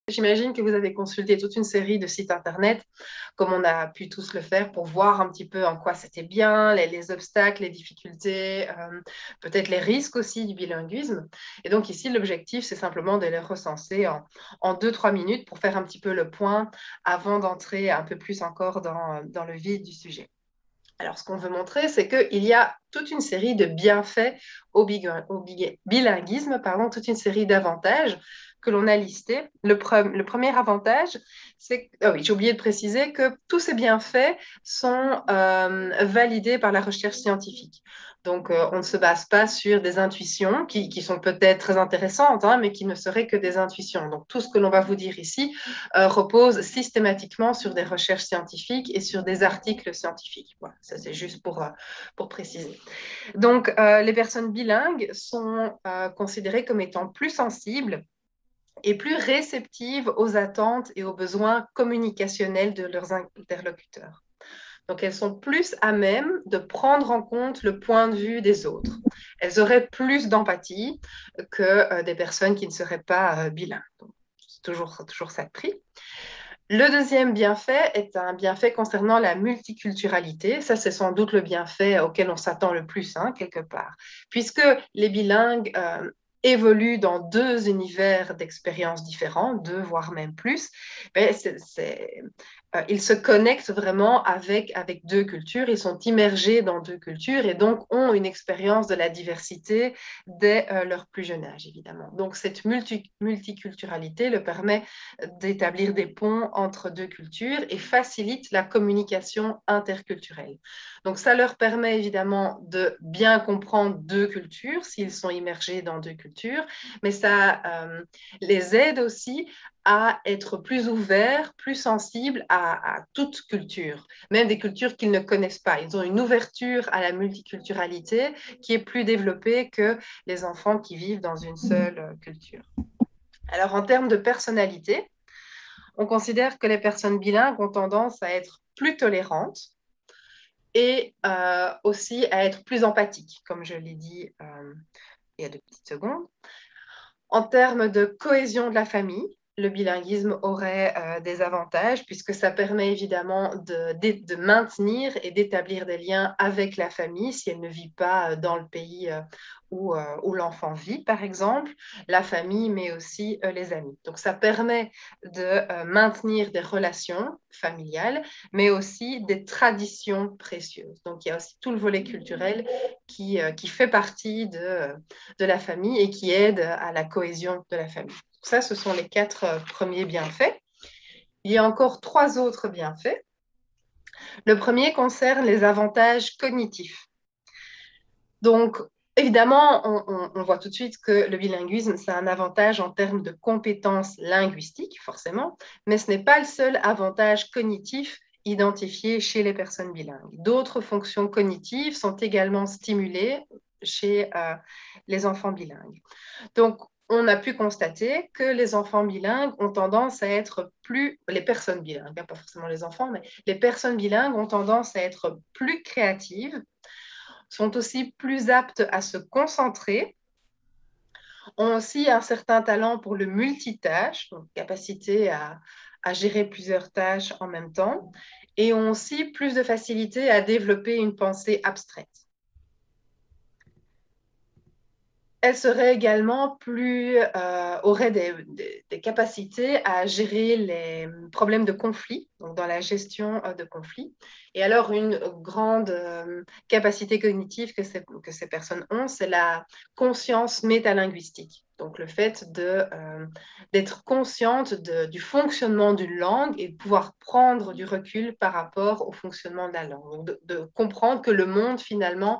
J'imagine que vous avez consulté toute une série de sites internet, comme on a pu tous le faire, pour voir un petit peu en quoi c'était bien, les obstacles, les difficultés, peut-être les risques aussi du bilinguisme. Et donc ici, l'objectif, c'est simplement de les recenser en 2-3 minutes pour faire un petit peu le point avant d'entrer un peu plus encore dans le vif du sujet. Alors, ce qu'on veut montrer, c'est qu'il y a toute une série de bienfaits au bilinguisme, pardon, toute une série d'avantages que l'on a listés. Le premier avantage, c'est ah oui, j'ai oublié de préciser que tous ces bienfaits sont validés par la recherche scientifique. Donc, on ne se base pas sur des intuitions qui sont peut-être très intéressantes, hein, mais qui ne seraient que des intuitions. Donc, tout ce que l'on va vous dire ici repose systématiquement sur des recherches scientifiques et sur des articles scientifiques. Voilà, ça c'est juste pour préciser. Donc, les personnes bilingues sont considérées comme étant plus sensibles et plus réceptives aux attentes et aux besoins communicationnels de leurs interlocuteurs. Donc, elles sont plus à même de prendre en compte le point de vue des autres. Elles auraient plus d'empathie que des personnes qui ne seraient pas bilingues. Donc, c'est toujours ça de prix. Le deuxième bienfait est un bienfait concernant la multiculturalité. Ça, c'est sans doute le bienfait auquel on s'attend le plus, hein, quelque part. Puisque les bilingues évoluent dans deux univers d'expériences différents, deux, voire même plus, ben, ils se connectent vraiment avec deux cultures, ils sont immergés dans deux cultures et donc ont une expérience de la diversité dès leur plus jeune âge, évidemment. Donc, cette multiculturalité leur permet d'établir des ponts entre deux cultures et facilite la communication interculturelle. Donc ça leur permet évidemment de bien comprendre deux cultures s'ils sont immergés dans deux cultures, mais ça les aide aussi à être plus ouverts, plus sensibles à toute culture, même des cultures qu'ils ne connaissent pas. Ils ont une ouverture à la multiculturalité qui est plus développée que les enfants qui vivent dans une seule culture. Alors, en termes de personnalité, on considère que les personnes bilingues ont tendance à être plus tolérantes et aussi à être plus empathiques, comme je l'ai dit il y a 2 petites secondes. En termes de cohésion de la famille, le bilinguisme aurait des avantages puisque ça permet évidemment de maintenir et d'établir des liens avec la famille si elle ne vit pas dans le pays où l'enfant vit, par exemple, la famille, mais aussi les amis. Donc ça permet de maintenir des relations familiales, mais aussi des traditions précieuses. Donc il y a aussi tout le volet culturel qui fait partie de la famille et qui aide à la cohésion de la famille. Ça, ce sont les 4 premiers bienfaits. Il y a encore 3 autres bienfaits. Le premier concerne les avantages cognitifs. Donc, évidemment, on voit tout de suite que le bilinguisme, c'est un avantage en termes de compétences linguistiques, forcément, mais ce n'est pas le seul avantage cognitif identifié chez les personnes bilingues. D'autres fonctions cognitives sont également stimulées chez les enfants bilingues. Donc, on a pu constater que les enfants bilingues ont tendance à être les personnes bilingues, pas forcément les enfants, mais les personnes bilingues ont tendance à être plus créatives, sont aussi plus aptes à se concentrer, ont aussi un certain talent pour le multitâche, donc capacité à gérer plusieurs tâches en même temps, et ont aussi plus de facilité à développer une pensée abstraite. Elle serait également aurait des capacités à gérer les problèmes de conflit, donc dans la gestion de conflits. Et alors, une grande capacité cognitive que ces personnes ont, c'est la conscience métalinguistique. Donc, le fait d'être consciente du fonctionnement d'une langue et de pouvoir prendre du recul par rapport au fonctionnement de la langue. Donc, de comprendre que le monde, finalement,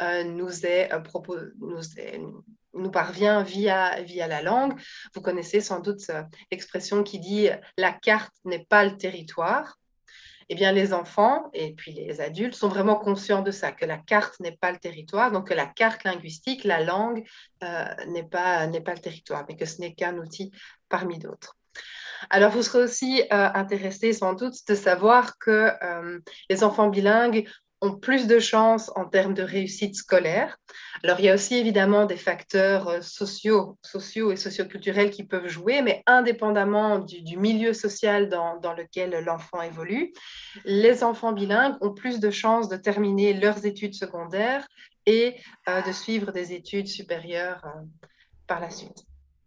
nous parvient via la langue. Vous connaissez sans doute l'expression qui dit la carte n'est pas le territoire. Eh bien, les enfants et puis les adultes sont vraiment conscients de ça, que la carte n'est pas le territoire, donc que la carte linguistique, la langue, n'est pas le territoire, mais que ce n'est qu'un outil parmi d'autres. Alors, vous serez aussi intéressé sans doute de savoir que les enfants bilingues ont plus de chances en termes de réussite scolaire. Alors, il y a aussi évidemment des facteurs sociaux et socioculturels qui peuvent jouer, mais indépendamment du milieu social dans lequel l'enfant évolue, les enfants bilingues ont plus de chances de terminer leurs études secondaires et de suivre des études supérieures par la suite.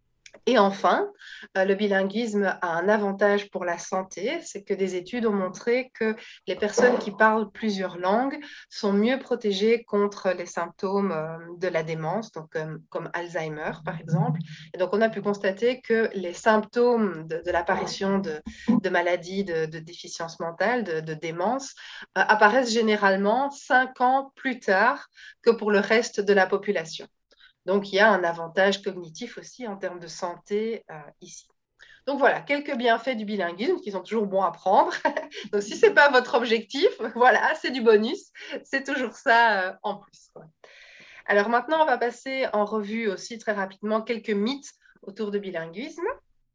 Et enfin, le bilinguisme a un avantage pour la santé, c'est que des études ont montré que les personnes qui parlent plusieurs langues sont mieux protégées contre les symptômes de la démence, donc comme Alzheimer par exemple. Et donc on a pu constater que les symptômes de l'apparition de maladies de déficience mentale, de démence, apparaissent généralement 5 ans plus tard que pour le reste de la population. Donc, il y a un avantage cognitif aussi en termes de santé ici. Donc voilà, quelques bienfaits du bilinguisme qui sont toujours bons à prendre. Donc si ce n'est pas votre objectif, voilà, c'est du bonus. C'est toujours ça en plus, quoi. Alors maintenant, on va passer en revue aussi très rapidement quelques mythes autour du bilinguisme.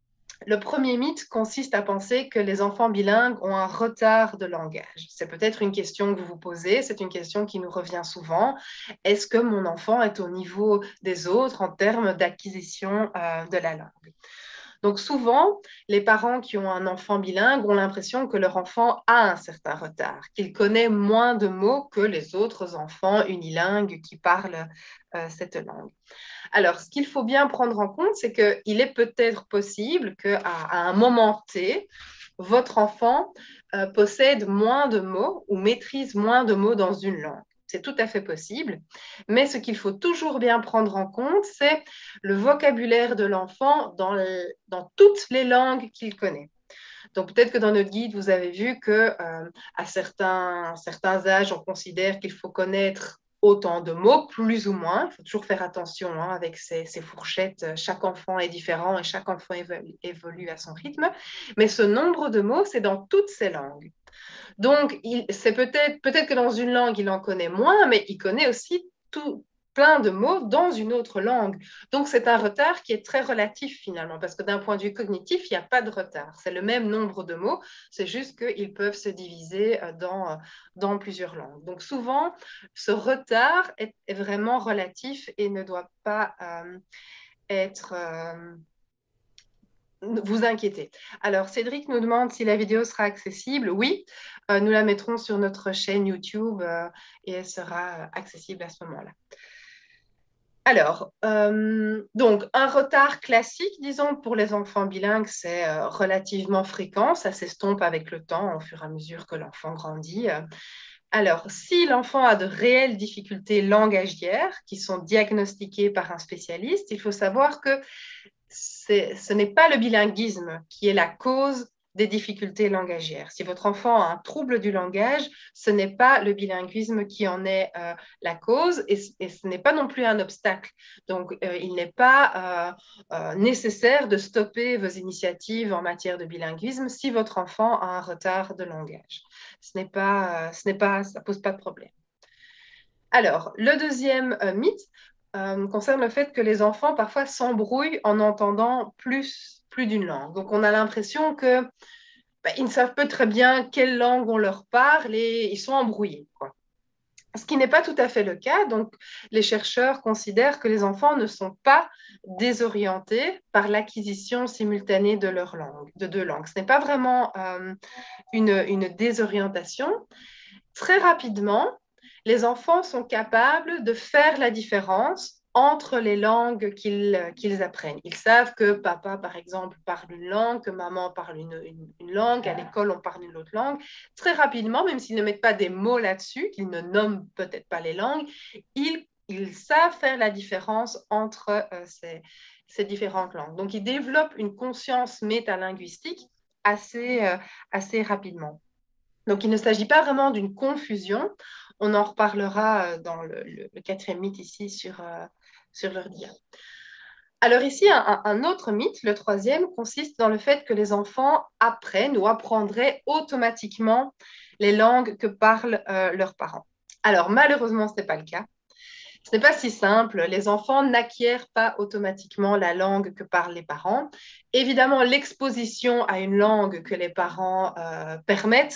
Le premier mythe consiste à penser que les enfants bilingues ont un retard de langage. C'est peut-être une question que vous vous posez, c'est une question qui nous revient souvent. Est-ce que mon enfant est au niveau des autres en termes d'acquisition de la langue? Donc souvent, les parents qui ont un enfant bilingue ont l'impression que leur enfant a un certain retard, qu'il connaît moins de mots que les autres enfants unilingues qui parlent cette langue. Alors, ce qu'il faut bien prendre en compte, c'est qu'il est peut-être possible qu'à un moment T, votre enfant possède moins de mots ou maîtrise moins de mots dans une langue. C'est tout à fait possible. Mais ce qu'il faut toujours bien prendre en compte, c'est le vocabulaire de l'enfant dans toutes les langues qu'il connaît. Donc peut-être que dans notre guide, vous avez vu que à certains âges, on considère qu'il faut connaître autant de mots, plus ou moins. Il faut toujours faire attention avec ces fourchettes. Chaque enfant est différent et chaque enfant évolue à son rythme. Mais ce nombre de mots, c'est dans toutes ces langues. Donc, c'est peut-être que dans une langue, il en connaît moins, mais il connaît aussi plein de mots dans une autre langue. Donc, c'est un retard qui est très relatif finalement, parce que d'un point de vue cognitif, il n'y a pas de retard. C'est le même nombre de mots, c'est juste qu'ils peuvent se diviser dans plusieurs langues. Donc, souvent, ce retard est vraiment relatif et ne doit pas être... vous inquiéter. Alors, Cédric nous demande si la vidéo sera accessible. Oui, nous la mettrons sur notre chaîne YouTube et elle sera accessible à ce moment-là. Alors, donc, un retard classique, disons, pour les enfants bilingues, c'est relativement fréquent. Ça s'estompe avec le temps, au fur et à mesure que l'enfant grandit. Alors, si l'enfant a de réelles difficultés langagières qui sont diagnostiquées par un spécialiste, il faut savoir que ce n'est pas le bilinguisme qui est la cause des difficultés langagières. Si votre enfant a un trouble du langage, ce n'est pas le bilinguisme qui en est la cause et ce n'est pas non plus un obstacle. Donc, il n'est pas nécessaire de stopper vos initiatives en matière de bilinguisme si votre enfant a un retard de langage. Ça pose pas de problème. Alors, le deuxième mythe concerne le fait que les enfants parfois s'embrouillent en entendant plus d'une langue. Donc, on a l'impression que ils ne savent pas très bien quelle langue on leur parle et ils sont embrouillés, quoi. Ce qui n'est pas tout à fait le cas. Donc, les chercheurs considèrent que les enfants ne sont pas désorientés par l'acquisition simultanée de leur langue, de deux langues. Ce n'est pas vraiment une désorientation. Très rapidement, les enfants sont capables de faire la différence entre les langues qu'ils apprennent. Ils savent que papa, par exemple, parle une langue, que maman parle une langue, à l'école, on parle une autre langue. Très rapidement, même s'ils ne mettent pas des mots là-dessus, qu'ils ne nomment peut-être pas les langues, ils savent faire la différence entre ces différentes langues. Donc, ils développent une conscience métalinguistique assez rapidement. Donc, il ne s'agit pas vraiment d'une confusion. On en reparlera dans le quatrième mythe ici sur leur dia. Alors ici, un autre mythe, le troisième, consiste dans le fait que les enfants apprennent ou apprendraient automatiquement les langues que parlent leurs parents. Alors malheureusement, ce n'est pas le cas. Ce n'est pas si simple. Les enfants n'acquièrent pas automatiquement la langue que parlent les parents. Évidemment, l'exposition à une langue que les parents permettent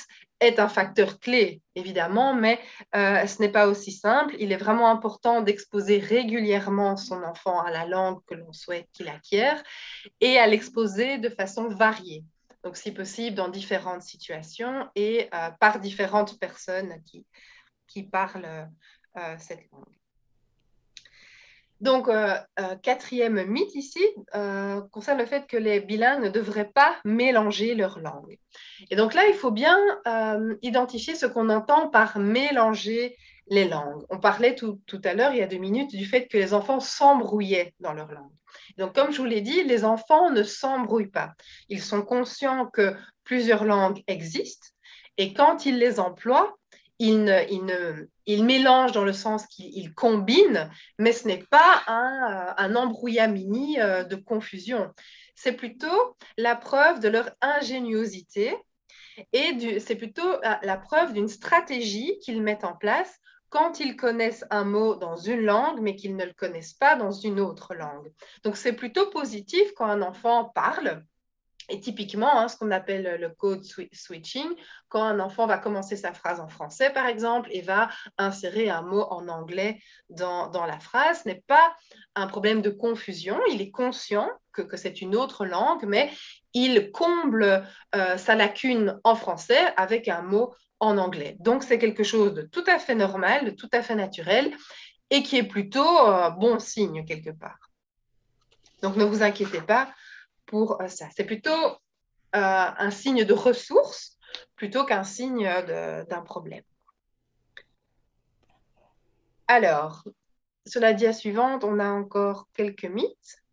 est un facteur clé, évidemment, mais ce n'est pas aussi simple. Il est vraiment important d'exposer régulièrement son enfant à la langue que l'on souhaite qu'il acquiert et à l'exposer de façon variée. Donc, si possible, dans différentes situations et par différentes personnes qui parlent cette langue. Donc, quatrième mythe ici concerne le fait que les bilingues ne devraient pas mélanger leurs langues. Et donc là, il faut bien identifier ce qu'on entend par mélanger les langues. On parlait tout à l'heure, il y a 2 minutes, du fait que les enfants s'embrouillaient dans leur langue. Donc, comme je vous l'ai dit, les enfants ne s'embrouillent pas. Ils sont conscients que plusieurs langues existent et quand ils les emploient, ils mélangent dans le sens qu'ils combinent, mais ce n'est pas un embrouillamini de confusion. C'est plutôt la preuve de leur ingéniosité et c'est plutôt la preuve d'une stratégie qu'ils mettent en place quand ils connaissent un mot dans une langue, mais qu'ils ne le connaissent pas dans une autre langue. Donc, c'est plutôt positif quand un enfant parle. Et typiquement, ce qu'on appelle le code switching, quand un enfant va commencer sa phrase en français, par exemple, et va insérer un mot en anglais dans la phrase, ce n'est pas un problème de confusion. Il est conscient que c'est une autre langue, mais il comble sa lacune en français avec un mot en anglais. Donc, c'est quelque chose de tout à fait normal, de tout à fait naturel, et qui est plutôt bon signe quelque part. Donc, ne vous inquiétez pas pour ça. C'est plutôt un signe de ressource plutôt qu'un signe d'un problème. Alors, sur la dia suivante, on a encore quelques mythes.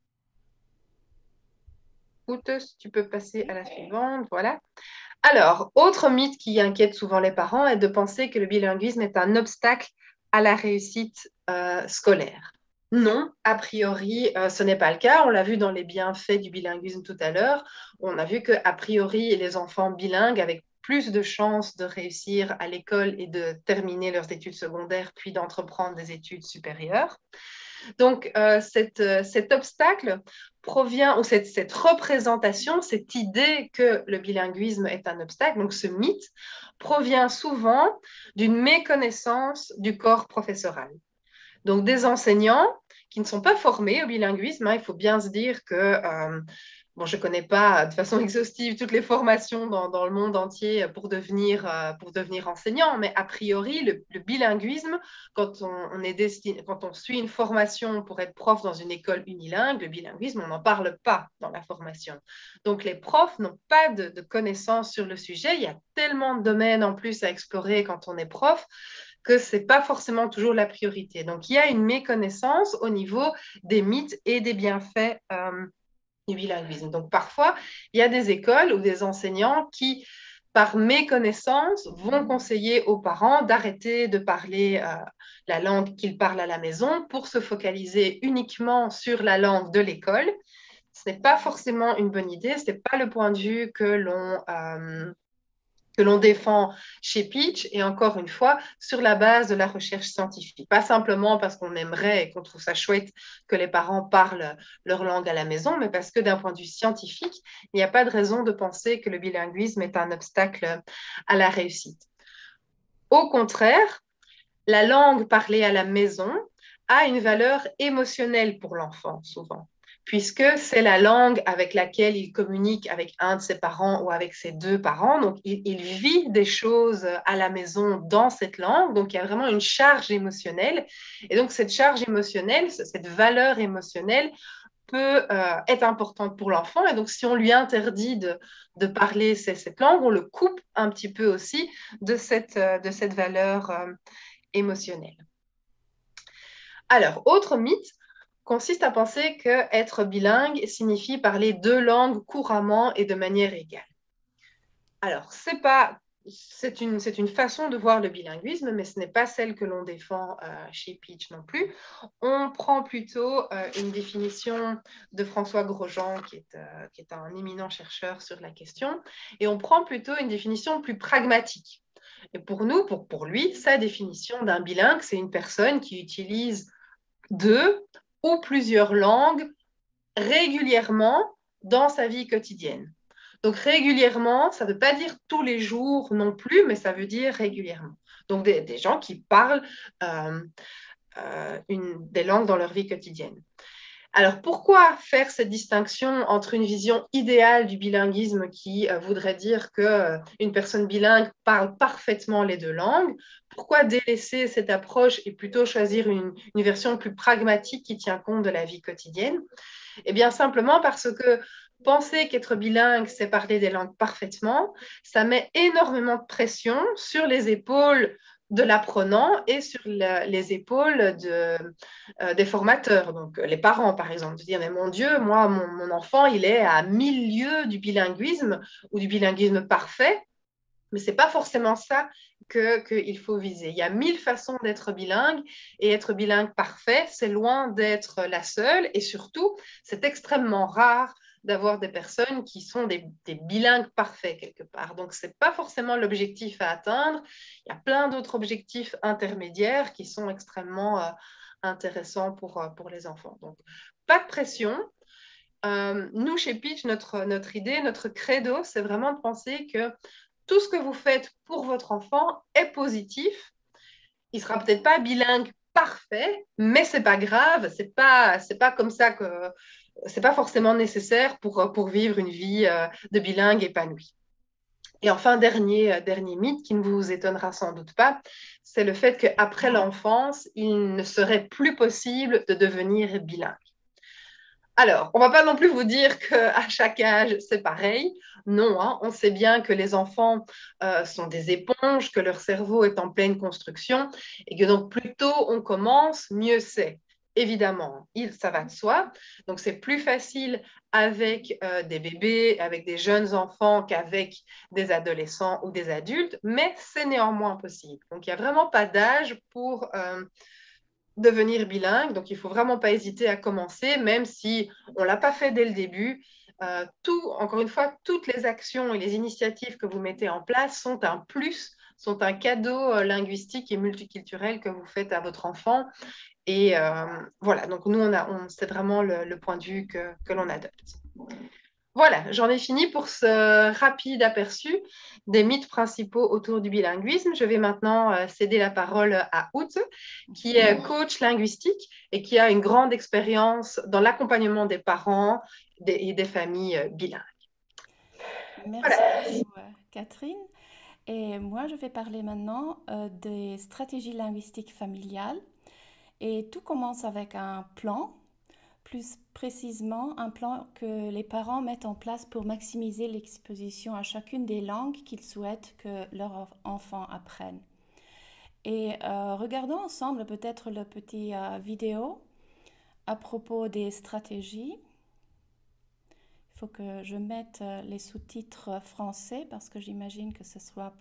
Si tu peux passer à la suivante, voilà. Alors, autre mythe qui inquiète souvent les parents est de penser que le bilinguisme est un obstacle à la réussite scolaire. Non, a priori, ce n'est pas le cas. On l'a vu dans les bienfaits du bilinguisme tout à l'heure. On a vu qu'a priori, les enfants bilingues avec plus de chances de réussir à l'école et de terminer leurs études secondaires, puis d'entreprendre des études supérieures. Donc, cet obstacle provient, ou cette représentation, cette idée que le bilinguisme est un obstacle, donc ce mythe, provient souvent d'une méconnaissance du corps professoral. Donc, des enseignants qui ne sont pas formés au bilinguisme, il faut bien se dire que je ne connais pas de façon exhaustive toutes les formations dans le monde entier pour devenir enseignant, mais a priori, le bilinguisme, quand on suit une formation pour être prof dans une école unilingue, le bilinguisme, on n'en parle pas dans la formation. Donc, les profs n'ont pas de connaissances sur le sujet. Il y a tellement de domaines en plus à explorer quand on est prof que ce n'est pas forcément toujours la priorité. Donc, il y a une méconnaissance au niveau des mythes et des bienfaits du bilinguisme. Donc, parfois, il y a des écoles ou des enseignants qui, par méconnaissance, vont conseiller aux parents d'arrêter de parler la langue qu'ils parlent à la maison pour se focaliser uniquement sur la langue de l'école. Ce n'est pas forcément une bonne idée, ce n'est pas le point de vue que l'on défend chez Pitch, et encore une fois, sur la base de la recherche scientifique. Pas simplement parce qu'on aimerait et qu'on trouve ça chouette que les parents parlent leur langue à la maison, mais parce que d'un point de vue scientifique, il n'y a pas de raison de penser que le bilinguisme est un obstacle à la réussite. Au contraire, la langue parlée à la maison a une valeur émotionnelle pour l'enfant, souvent, puisque c'est la langue avec laquelle il communique avec un de ses parents ou avec ses deux parents. Donc, il vit des choses à la maison dans cette langue. Donc, il y a vraiment une charge émotionnelle. Et donc, cette charge émotionnelle, cette valeur émotionnelle peut être importante pour l'enfant. Et donc, si on lui interdit de parler cette langue, on le coupe un petit peu aussi de cette valeur émotionnelle. Alors, autre mythe consiste à penser qu'être bilingue signifie parler deux langues couramment et de manière égale. Alors, c'est une façon de voir le bilinguisme, mais ce n'est pas celle que l'on défend chez Pitch non plus. On prend plutôt une définition de François Grosjean, qui est un éminent chercheur sur la question, et on prend plutôt une définition plus pragmatique. Et pour nous, pour lui, sa définition d'un bilingue, c'est une personne qui utilise deux ou plusieurs langues régulièrement dans sa vie quotidienne. Donc régulièrement, ça ne veut pas dire tous les jours non plus, mais ça veut dire régulièrement. Donc des gens qui parlent euh, des langues dans leur vie quotidienne. Alors, pourquoi faire cette distinction entre une vision idéale du bilinguisme qui voudrait dire qu'une personne bilingue parle parfaitement les deux langues? Pourquoi délaisser cette approche et plutôt choisir une version plus pragmatique qui tient compte de la vie quotidienne? Eh bien, simplement parce que penser qu'être bilingue, c'est parler des langues parfaitement, ça met énormément de pression sur les épaules de l'apprenant et sur les épaules des formateurs, donc les parents par exemple, de dire mais mon Dieu, moi mon enfant il est à 1000 lieues du bilinguisme ou du bilinguisme parfait, mais c'est pas forcément ça qu'il faut viser. Il y a 1000 façons d'être bilingue et être bilingue parfait, c'est loin d'être la seule et surtout, c'est extrêmement rare d'avoir des personnes qui sont des bilingues parfaits quelque part. Donc, ce n'est pas forcément l'objectif à atteindre. Il y a plein d'autres objectifs intermédiaires qui sont extrêmement intéressants pour les enfants. Donc, pas de pression. Nous, chez Pitch, notre idée, notre credo, c'est vraiment de penser que tout ce que vous faites pour votre enfant est positif. Il ne sera peut-être pas bilingue parfait, mais c'est pas grave, c'est pas comme ça que c'est pas forcément nécessaire pour vivre une vie de bilingue épanouie. Et enfin, dernier mythe qui ne vous étonnera sans doute pas, c'est le fait qu'après l'enfance, il ne serait plus possible de devenir bilingue. Alors, on ne va pas non plus vous dire qu'à chaque âge, c'est pareil. Non, hein, on sait bien que les enfants sont des éponges, que leur cerveau est en pleine construction et que donc plus tôt on commence, mieux c'est. Évidemment, ça va de soi. Donc, c'est plus facile avec des bébés, avec des jeunes enfants qu'avec des adolescents ou des adultes, mais c'est néanmoins possible. Donc, il n'y a vraiment pas d'âge pour devenir bilingue. Donc, il ne faut vraiment pas hésiter à commencer, même si on ne l'a pas fait dès le début. Encore une fois, toutes les actions et les initiatives que vous mettez en place sont un plus, sont un cadeau linguistique et multiculturel que vous faites à votre enfant. Et voilà, donc nous, c'est vraiment le point de vue que l'on adopte. Voilà, j'en ai fini pour ce rapide aperçu des mythes principaux autour du bilinguisme. Je vais maintenant céder la parole à Oud, qui est coach linguistique et qui a une grande expérience dans l'accompagnement des parents et des familles bilingues. Merci Voilà. beaucoup, Catherine. Et moi, je vais parler maintenant des stratégies linguistiques familiales. Et tout commence avec un plan, plus précisément un plan que les parents mettent en place pour maximiser l'exposition à chacune des langues qu'ils souhaitent que leur enfant apprenne. Et regardons ensemble peut-être le petit vidéo à propos des stratégies. Il faut que je mette les sous-titres français parce que j'imagine que ce soit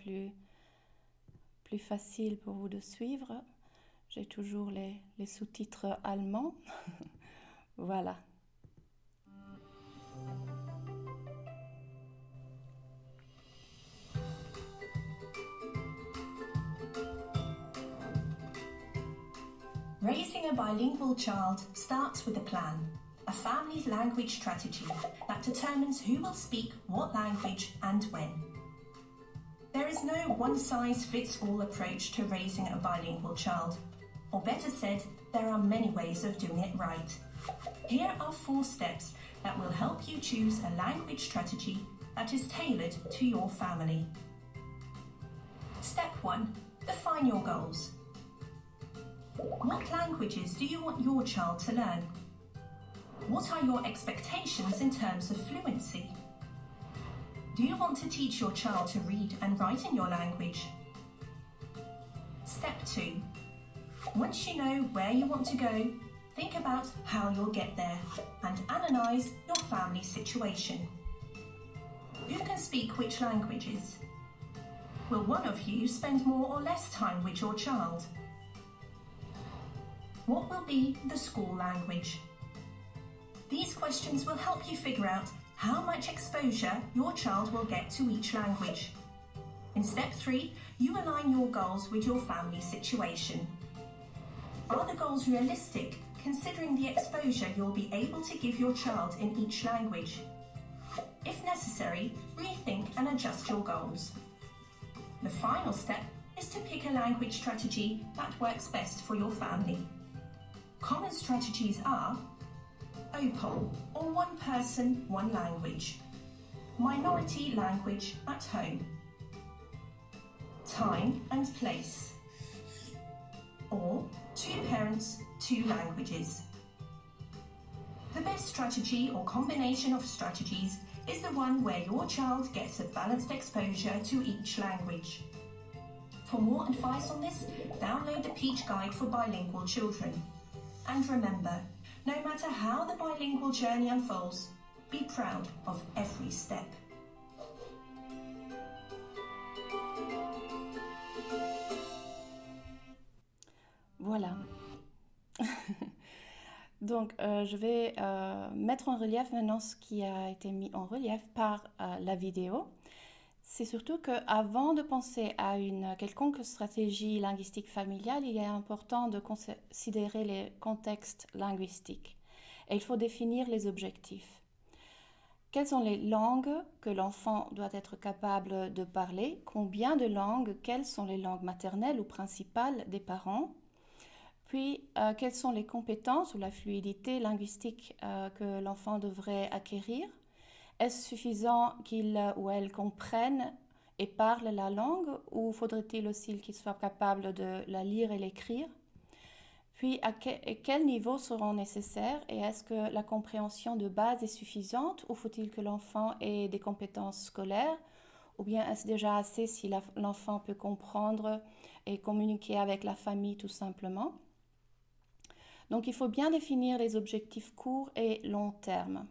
plus facile pour vous de suivre. J'ai toujours les sous-titres allemands. Voilà. Raising a bilingual child starts with a plan, a family language strategy that determines who will speak what language and when. There is no one-size-fits-all approach to raising a bilingual child, or better said, there are many ways of doing it right. Here are 4 steps that will help you choose a language strategy that is tailored to your family. Step 1. Define your goals. What languages do you want your child to learn? What are your expectations in terms of fluency? Do you want to teach your child to read and write in your language? Step 2. Once you know where you want to go, think about how you'll get there and analyse your family situation. Who can speak which languages? Will one of you spend more or less time with your child? What will be the school language? These questions will help you figure out how much exposure your child will get to each language. In step 3, you align your goals with your family situation. Are the goals realistic, considering the exposure you'll be able to give your child in each language? If necessary, rethink and adjust your goals. The final step is to pick a language strategy that works best for your family. Common strategies are OPOL, or one person, one language, minority language at home, time and place, or two parents, two languages. The best strategy or combination of strategies is the one where your child gets a balanced exposure to each language. For more advice on this, download the Peach Guide for Bilingual Children. And remember, no matter how the bilingual journey unfolds, be proud of every step. Voilà. Donc, je vais mettre en relief maintenant ce qui a été mis en relief par la vidéo. C'est surtout qu'avant de penser à une quelconque stratégie linguistique familiale, il est important de considérer les contextes linguistiques. Et il faut définir les objectifs. Quelles sont les langues que l'enfant doit être capable de parler? Combien de langues? Quelles sont les langues maternelles ou principales des parents? Puis, quelles sont les compétences ou la fluidité linguistique que l'enfant devrait acquérir? Est-ce suffisant qu'il ou elle comprenne et parle la langue ou faudrait-il aussi qu'il soit capable de la lire et l'écrire? Puis, à quel niveau seront nécessaires et est-ce que la compréhension de base est suffisante ou faut-il que l'enfant ait des compétences scolaires? Ou bien est-ce déjà assez si l'enfant peut comprendre et communiquer avec la famille tout simplement? Donc, il faut bien définir les objectifs courts et long terme.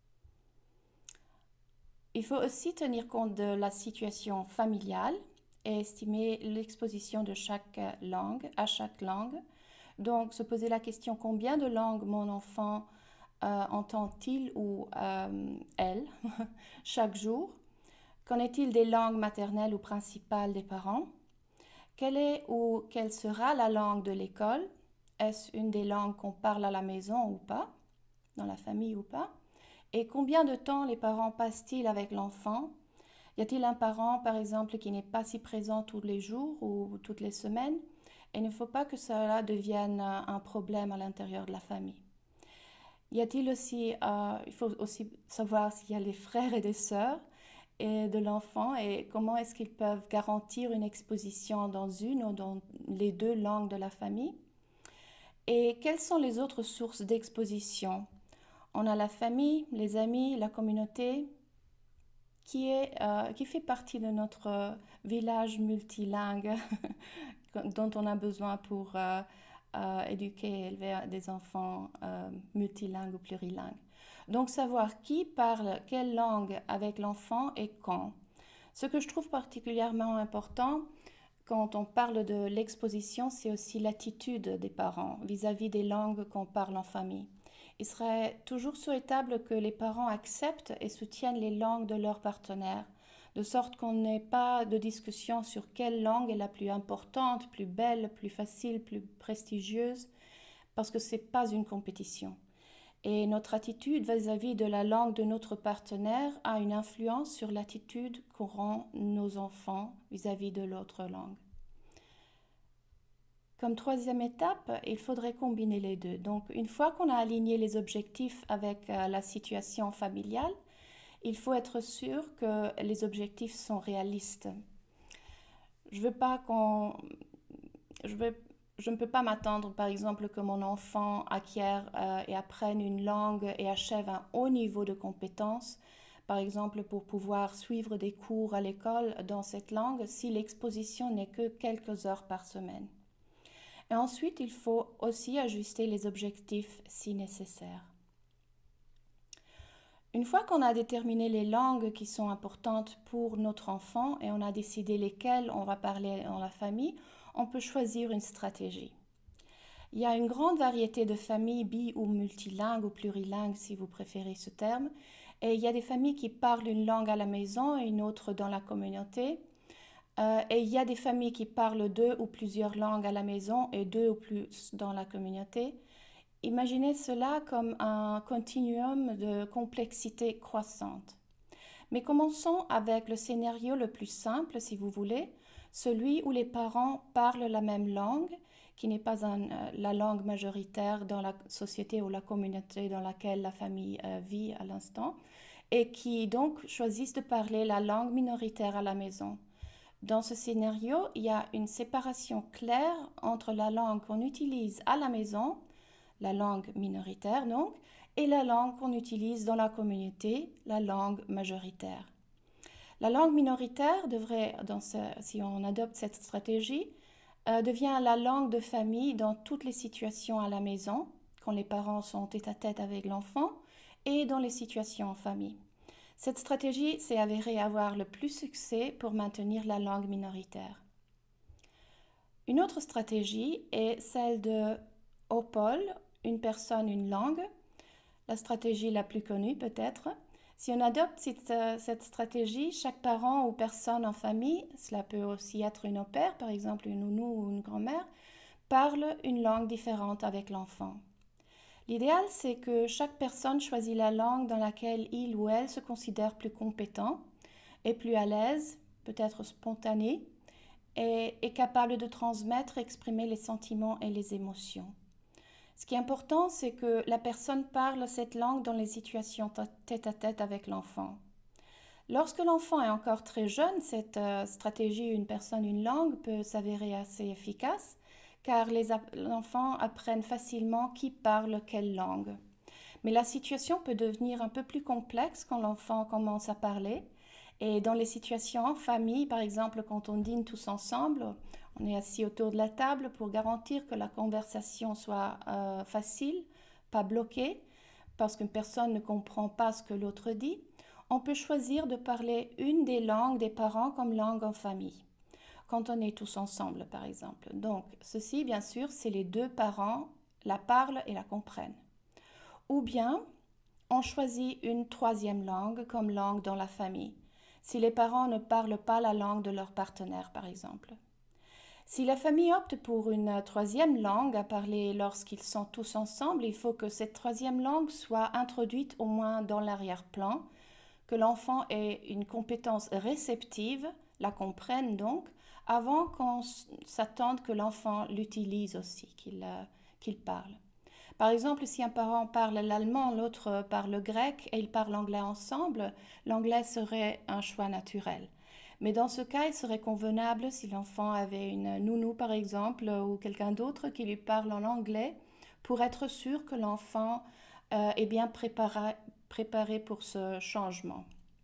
Il faut aussi tenir compte de la situation familiale et estimer l'exposition de chaque langue, à chaque langue. Donc, se poser la question combien de langues mon enfant entend-il ou elle chaque jour? Qu'en est-il des langues maternelles ou principales des parents? Quelle est ou quelle sera la langue de l'école? Est-ce une des langues qu'on parle à la maison ou pas, dans la famille ou pas? Et combien de temps les parents passent-ils avec l'enfant? Y a-t-il un parent, par exemple, qui n'est pas si présent tous les jours ou toutes les semaines? Et il ne faut pas que cela devienne un problème à l'intérieur de la famille. Il faut aussi savoir s'il y a des frères et des sœurs et de l'enfant et comment est-ce qu'ils peuvent garantir une exposition dans une ou dans les deux langues de la famille. Et quelles sont les autres sources d'exposition? On a la famille, les amis, la communauté qui fait partie de notre village multilingue dont on a besoin pour éduquer et élever des enfants multilingues ou plurilingues. Donc savoir qui parle quelle langue avec l'enfant et quand. Ce que je trouve particulièrement important quand on parle de l'exposition, c'est aussi l'attitude des parents vis-à-vis des langues qu'on parle en famille. Il serait toujours souhaitable que les parents acceptent et soutiennent les langues de leurs partenaires, de sorte qu'on n'ait pas de discussion sur quelle langue est la plus importante, plus belle, plus facile, plus prestigieuse, parce que ce n'est pas une compétition. Et notre attitude vis-à-vis de la langue de notre partenaire a une influence sur l'attitude qu'auront nos enfants vis-à-vis de l'autre langue. Comme troisième étape, il faudrait combiner les deux. Donc, une fois qu'on a aligné les objectifs avec la situation familiale, il faut être sûr que les objectifs sont réalistes. Je ne peux pas m'attendre, par exemple, que mon enfant acquiert et apprenne une langue et achève un haut niveau de compétence, par exemple, pour pouvoir suivre des cours à l'école dans cette langue, si l'exposition n'est que quelques heures par semaine. Et ensuite, il faut aussi ajuster les objectifs si nécessaire. Une fois qu'on a déterminé les langues qui sont importantes pour notre enfant et on a décidé lesquelles on va parler dans la famille, on peut choisir une stratégie. Il y a une grande variété de familles bi- ou multilingues ou plurilingues si vous préférez ce terme. Et il y a des familles qui parlent une langue à la maison et une autre dans la communauté. Et il y a des familles qui parlent deux ou plusieurs langues à la maison et deux ou plus dans la communauté. Imaginez cela comme un continuum de complexité croissante. Mais commençons avec le scénario le plus simple, si vous voulez, celui où les parents parlent la même langue, qui n'est pas la langue majoritaire dans la société ou la communauté dans laquelle la famille vit à l'instant, et qui donc choisissent de parler la langue minoritaire à la maison. Dans ce scénario, il y a une séparation claire entre la langue qu'on utilise à la maison, la langue minoritaire donc, et la langue qu'on utilise dans la communauté, la langue majoritaire. La langue minoritaire devrait, si on adopte cette stratégie, devient la langue de famille dans toutes les situations à la maison, quand les parents sont tête-à-tête avec l'enfant, et dans les situations en famille. Cette stratégie s'est avérée avoir le plus succès pour maintenir la langue minoritaire. Une autre stratégie est celle de OPOL, une personne, une langue, la stratégie la plus connue peut-être. Si on adopte cette stratégie, chaque parent ou personne en famille, cela peut aussi être une au-pair, par exemple une nounou ou une grand-mère, parle une langue différente avec l'enfant. L'idéal, c'est que chaque personne choisit la langue dans laquelle il ou elle se considère plus compétent et plus à l'aise, peut-être spontané, et est capable de transmettre et exprimer les sentiments et les émotions. Ce qui est important, c'est que la personne parle cette langue dans les situations tête-à-tête avec l'enfant. Lorsque l'enfant est encore très jeune, cette stratégie une personne, une langue peut s'avérer assez efficace, car les enfants apprennent facilement qui parle quelle langue. Mais la situation peut devenir un peu plus complexe quand l'enfant commence à parler. Et dans les situations en famille, par exemple, quand on dîne tous ensemble, on est assis autour de la table pour garantir que la conversation soit facile, pas bloquée, parce qu'une personne ne comprend pas ce que l'autre dit. On peut choisir de parler une des langues des parents comme langue en famille, quand on est tous ensemble, par exemple. Donc, ceci, bien sûr, c'est les deux parents la parlent et la comprennent. Ou bien, on choisit une troisième langue comme langue dans la famille, si les parents ne parlent pas la langue de leur partenaire, par exemple. Si la famille opte pour une troisième langue à parler lorsqu'ils sont tous ensemble, il faut que cette troisième langue soit introduite au moins dans l'arrière-plan, que l'enfant ait une compétence réceptive, la comprenne donc, avant qu'on s'attende que l'enfant l'utilise aussi, qu'il parle. Par exemple, si un parent parle l'allemand, l'autre parle le grec et ils parlent anglais ensemble, l'anglais serait un choix naturel. Mais dans ce cas, il serait convenable si l'enfant avait une nounou, par exemple, ou quelqu'un d'autre qui lui parle en anglais, pour être sûr que l'enfant est bien préparé pour ce changement.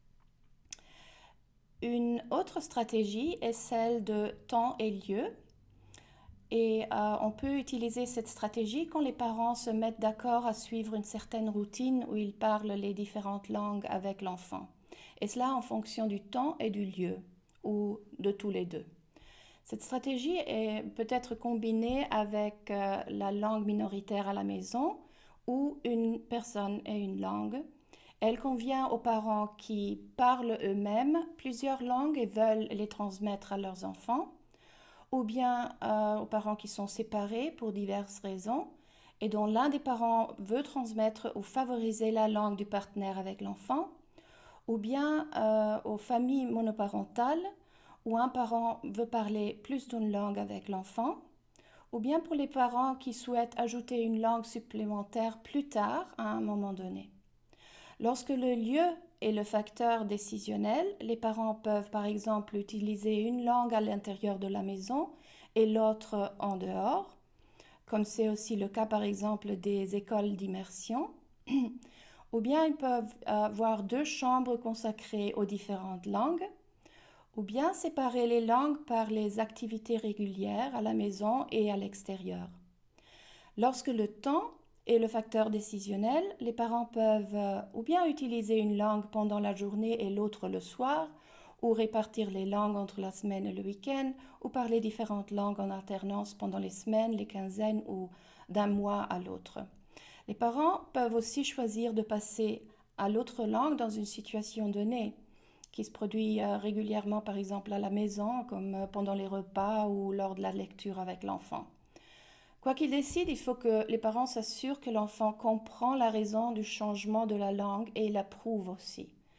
Une autre stratégie est celle de temps et lieu. Et on peut utiliser cette stratégie quand les parents se mettent d'accord à suivre une certaine routine où ils parlent les différentes langues avec l'enfant. Et cela en fonction du temps et du lieu, ou de tous les deux. Cette stratégie peut être combinée avec la langue minoritaire à la maison ou une personne et une langue. Elle convient aux parents qui parlent eux-mêmes plusieurs langues et veulent les transmettre à leurs enfants, ou bien aux parents qui sont séparés pour diverses raisons et dont l'un des parents veut transmettre ou favoriser la langue du partenaire avec l'enfant, ou bien aux familles monoparentales où un parent veut parler plus d'une langue avec l'enfant, ou bien pour les parents qui souhaitent ajouter une langue supplémentaire plus tard à un moment donné. Lorsque le lieu est le facteur décisionnel, les parents peuvent par exemple utiliser une langue à l'intérieur de la maison et l'autre en dehors, comme c'est aussi le cas par exemple des écoles d'immersion, ou bien ils peuvent avoir deux chambres consacrées aux différentes langues, ou bien séparer les langues par les activités régulières à la maison et à l'extérieur. Lorsque le temps est le facteur décisionnel, les parents peuvent ou bien utiliser une langue pendant la journée et l'autre le soir, ou répartir les langues entre la semaine et le week-end, ou parler différentes langues en alternance pendant les semaines, les quinzaines ou d'un mois à l'autre. Les parents peuvent aussi choisir de passer à l'autre langue dans une situation donnée, qui se produit régulièrement par exemple à la maison, comme pendant les repas ou lors de la lecture avec l'enfant. Quoi qu'il décide, il faut que les parents s'assurent que l'enfant comprend la raison du changement de la langue et l'approuve aussi.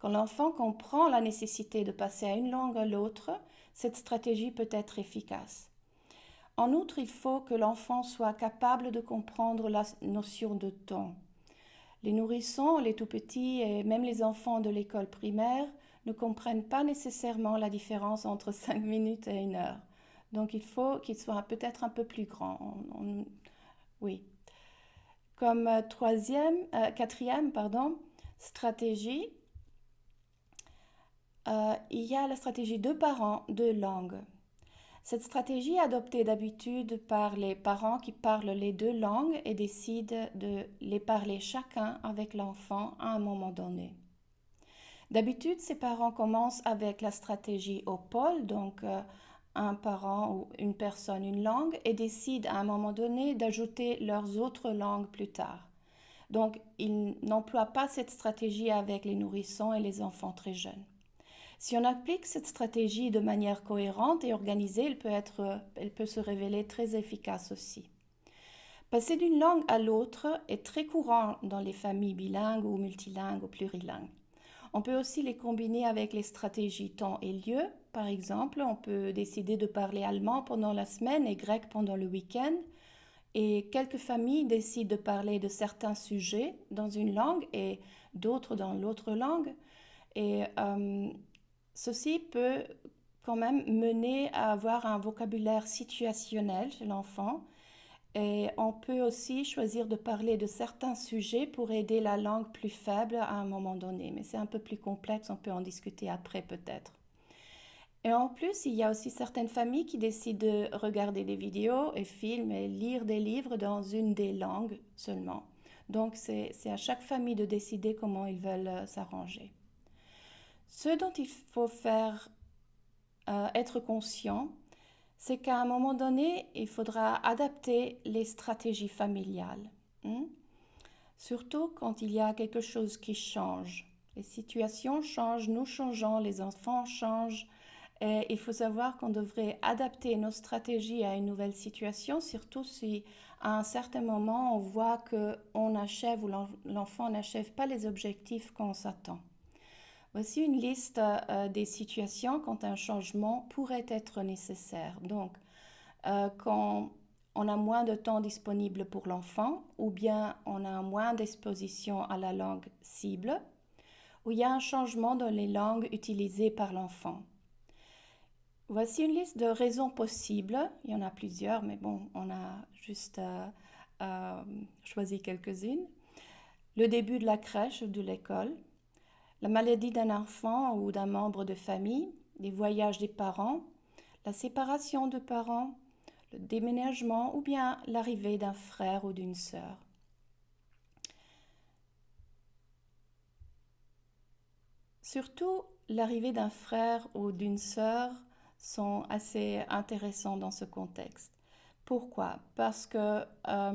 Quand l'enfant comprend la nécessité de passer à une langue à l'autre, cette stratégie peut être efficace. En outre, il faut que l'enfant soit capable de comprendre la notion de temps. Les nourrissons, les tout-petits et même les enfants de l'école primaire ne comprennent pas nécessairement la différence entre 5 minutes et 1 heure. Donc il faut qu'ils soient peut-être un peu plus grands. Oui. Comme quatrième stratégie, il y a la stratégie 2 parents, 2 langues. Cette stratégie est adoptée d'habitude par les parents qui parlent les 2 langues et décident de les parler chacun avec l'enfant à un moment donné. D'habitude, ces parents commencent avec la stratégie au pôle, donc un parent ou une personne, une langue, et décident à un moment donné d'ajouter leurs autres langues plus tard. Donc, ils n'emploient pas cette stratégie avec les nourrissons et les enfants très jeunes. Si on applique cette stratégie de manière cohérente et organisée, elle peut se révéler très efficace aussi. Passer d'une langue à l'autre est très courant dans les familles bilingues ou multilingues ou plurilingues. On peut aussi les combiner avec les stratégies temps et lieu. Par exemple, on peut décider de parler allemand pendant la semaine et grec pendant le week-end. Et quelques familles décident de parler de certains sujets dans une langue et d'autres dans l'autre langue. Et ceci peut quand même mener à avoir un vocabulaire situationnel chez l'enfant. Et on peut aussi choisir de parler de certains sujets pour aider la langue plus faible à un moment donné. Mais c'est un peu plus complexe, on peut en discuter après peut-être. Et en plus, il y a aussi certaines familles qui décident de regarder des vidéos et films et lire des livres dans une des langues seulement. Donc c'est à chaque famille de décider comment ils veulent s'arranger. Ce dont il faut être conscient, c'est qu'à un moment donné, il faudra adapter les stratégies familiales. Surtout quand il y a quelque chose qui change. Les situations changent, nous changeons, les enfants changent. Et il faut savoir qu'on devrait adapter nos stratégies à une nouvelle situation, surtout si à un certain moment on voit qu'on achève ou l'enfant n'achève pas les objectifs qu'on s'attend. Voici une liste des situations quand un changement pourrait être nécessaire. Donc, quand on a moins de temps disponible pour l'enfant ou bien on a moins d'exposition à la langue cible, ou il y a un changement dans les langues utilisées par l'enfant. Voici une liste de raisons possibles. Il y en a plusieurs, mais bon, on a juste choisi quelques-unes. Le début de la crèche ou de l'école, la maladie d'un enfant ou d'un membre de famille, les voyages des parents, la séparation de parents, le déménagement ou bien l'arrivée d'un frère ou d'une sœur. Surtout, l'arrivée d'un frère ou d'une sœur sont assez intéressants dans ce contexte. Pourquoi? Parce que...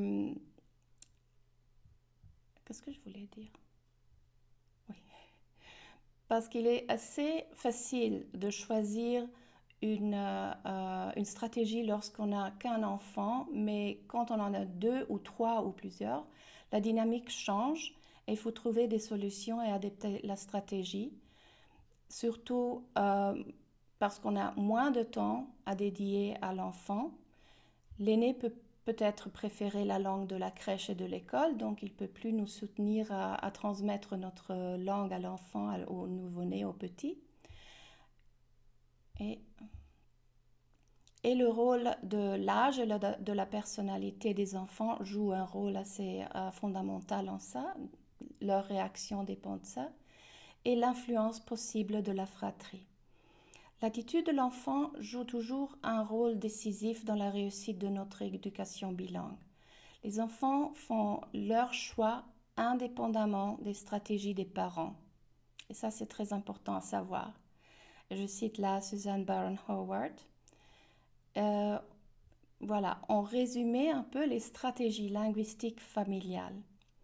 qu'est-ce que je voulais dire? Oui. Parce qu'il est assez facile de choisir une stratégie lorsqu'on n'a qu'un enfant, mais quand on en a 2 ou 3 ou plusieurs, la dynamique change et il faut trouver des solutions et adapter la stratégie. Surtout parce qu'on a moins de temps à dédier à l'enfant. L'aîné peut peut-être préférer la langue de la crèche et de l'école, donc il ne peut plus nous soutenir à transmettre notre langue à l'enfant, au nouveau-né, au petit. Et le rôle de l'âge et de la personnalité des enfants joue un rôle assez fondamental en ça. Leur réaction dépend de ça. Et l'influence possible de la fratrie. L'attitude de l'enfant joue toujours un rôle décisif dans la réussite de notre éducation bilingue. Les enfants font leur choix indépendamment des stratégies des parents. Et ça, c'est très important à savoir. Je cite là Suzanne Baron-Howard. Voilà, en résumé un peu les stratégies linguistiques familiales.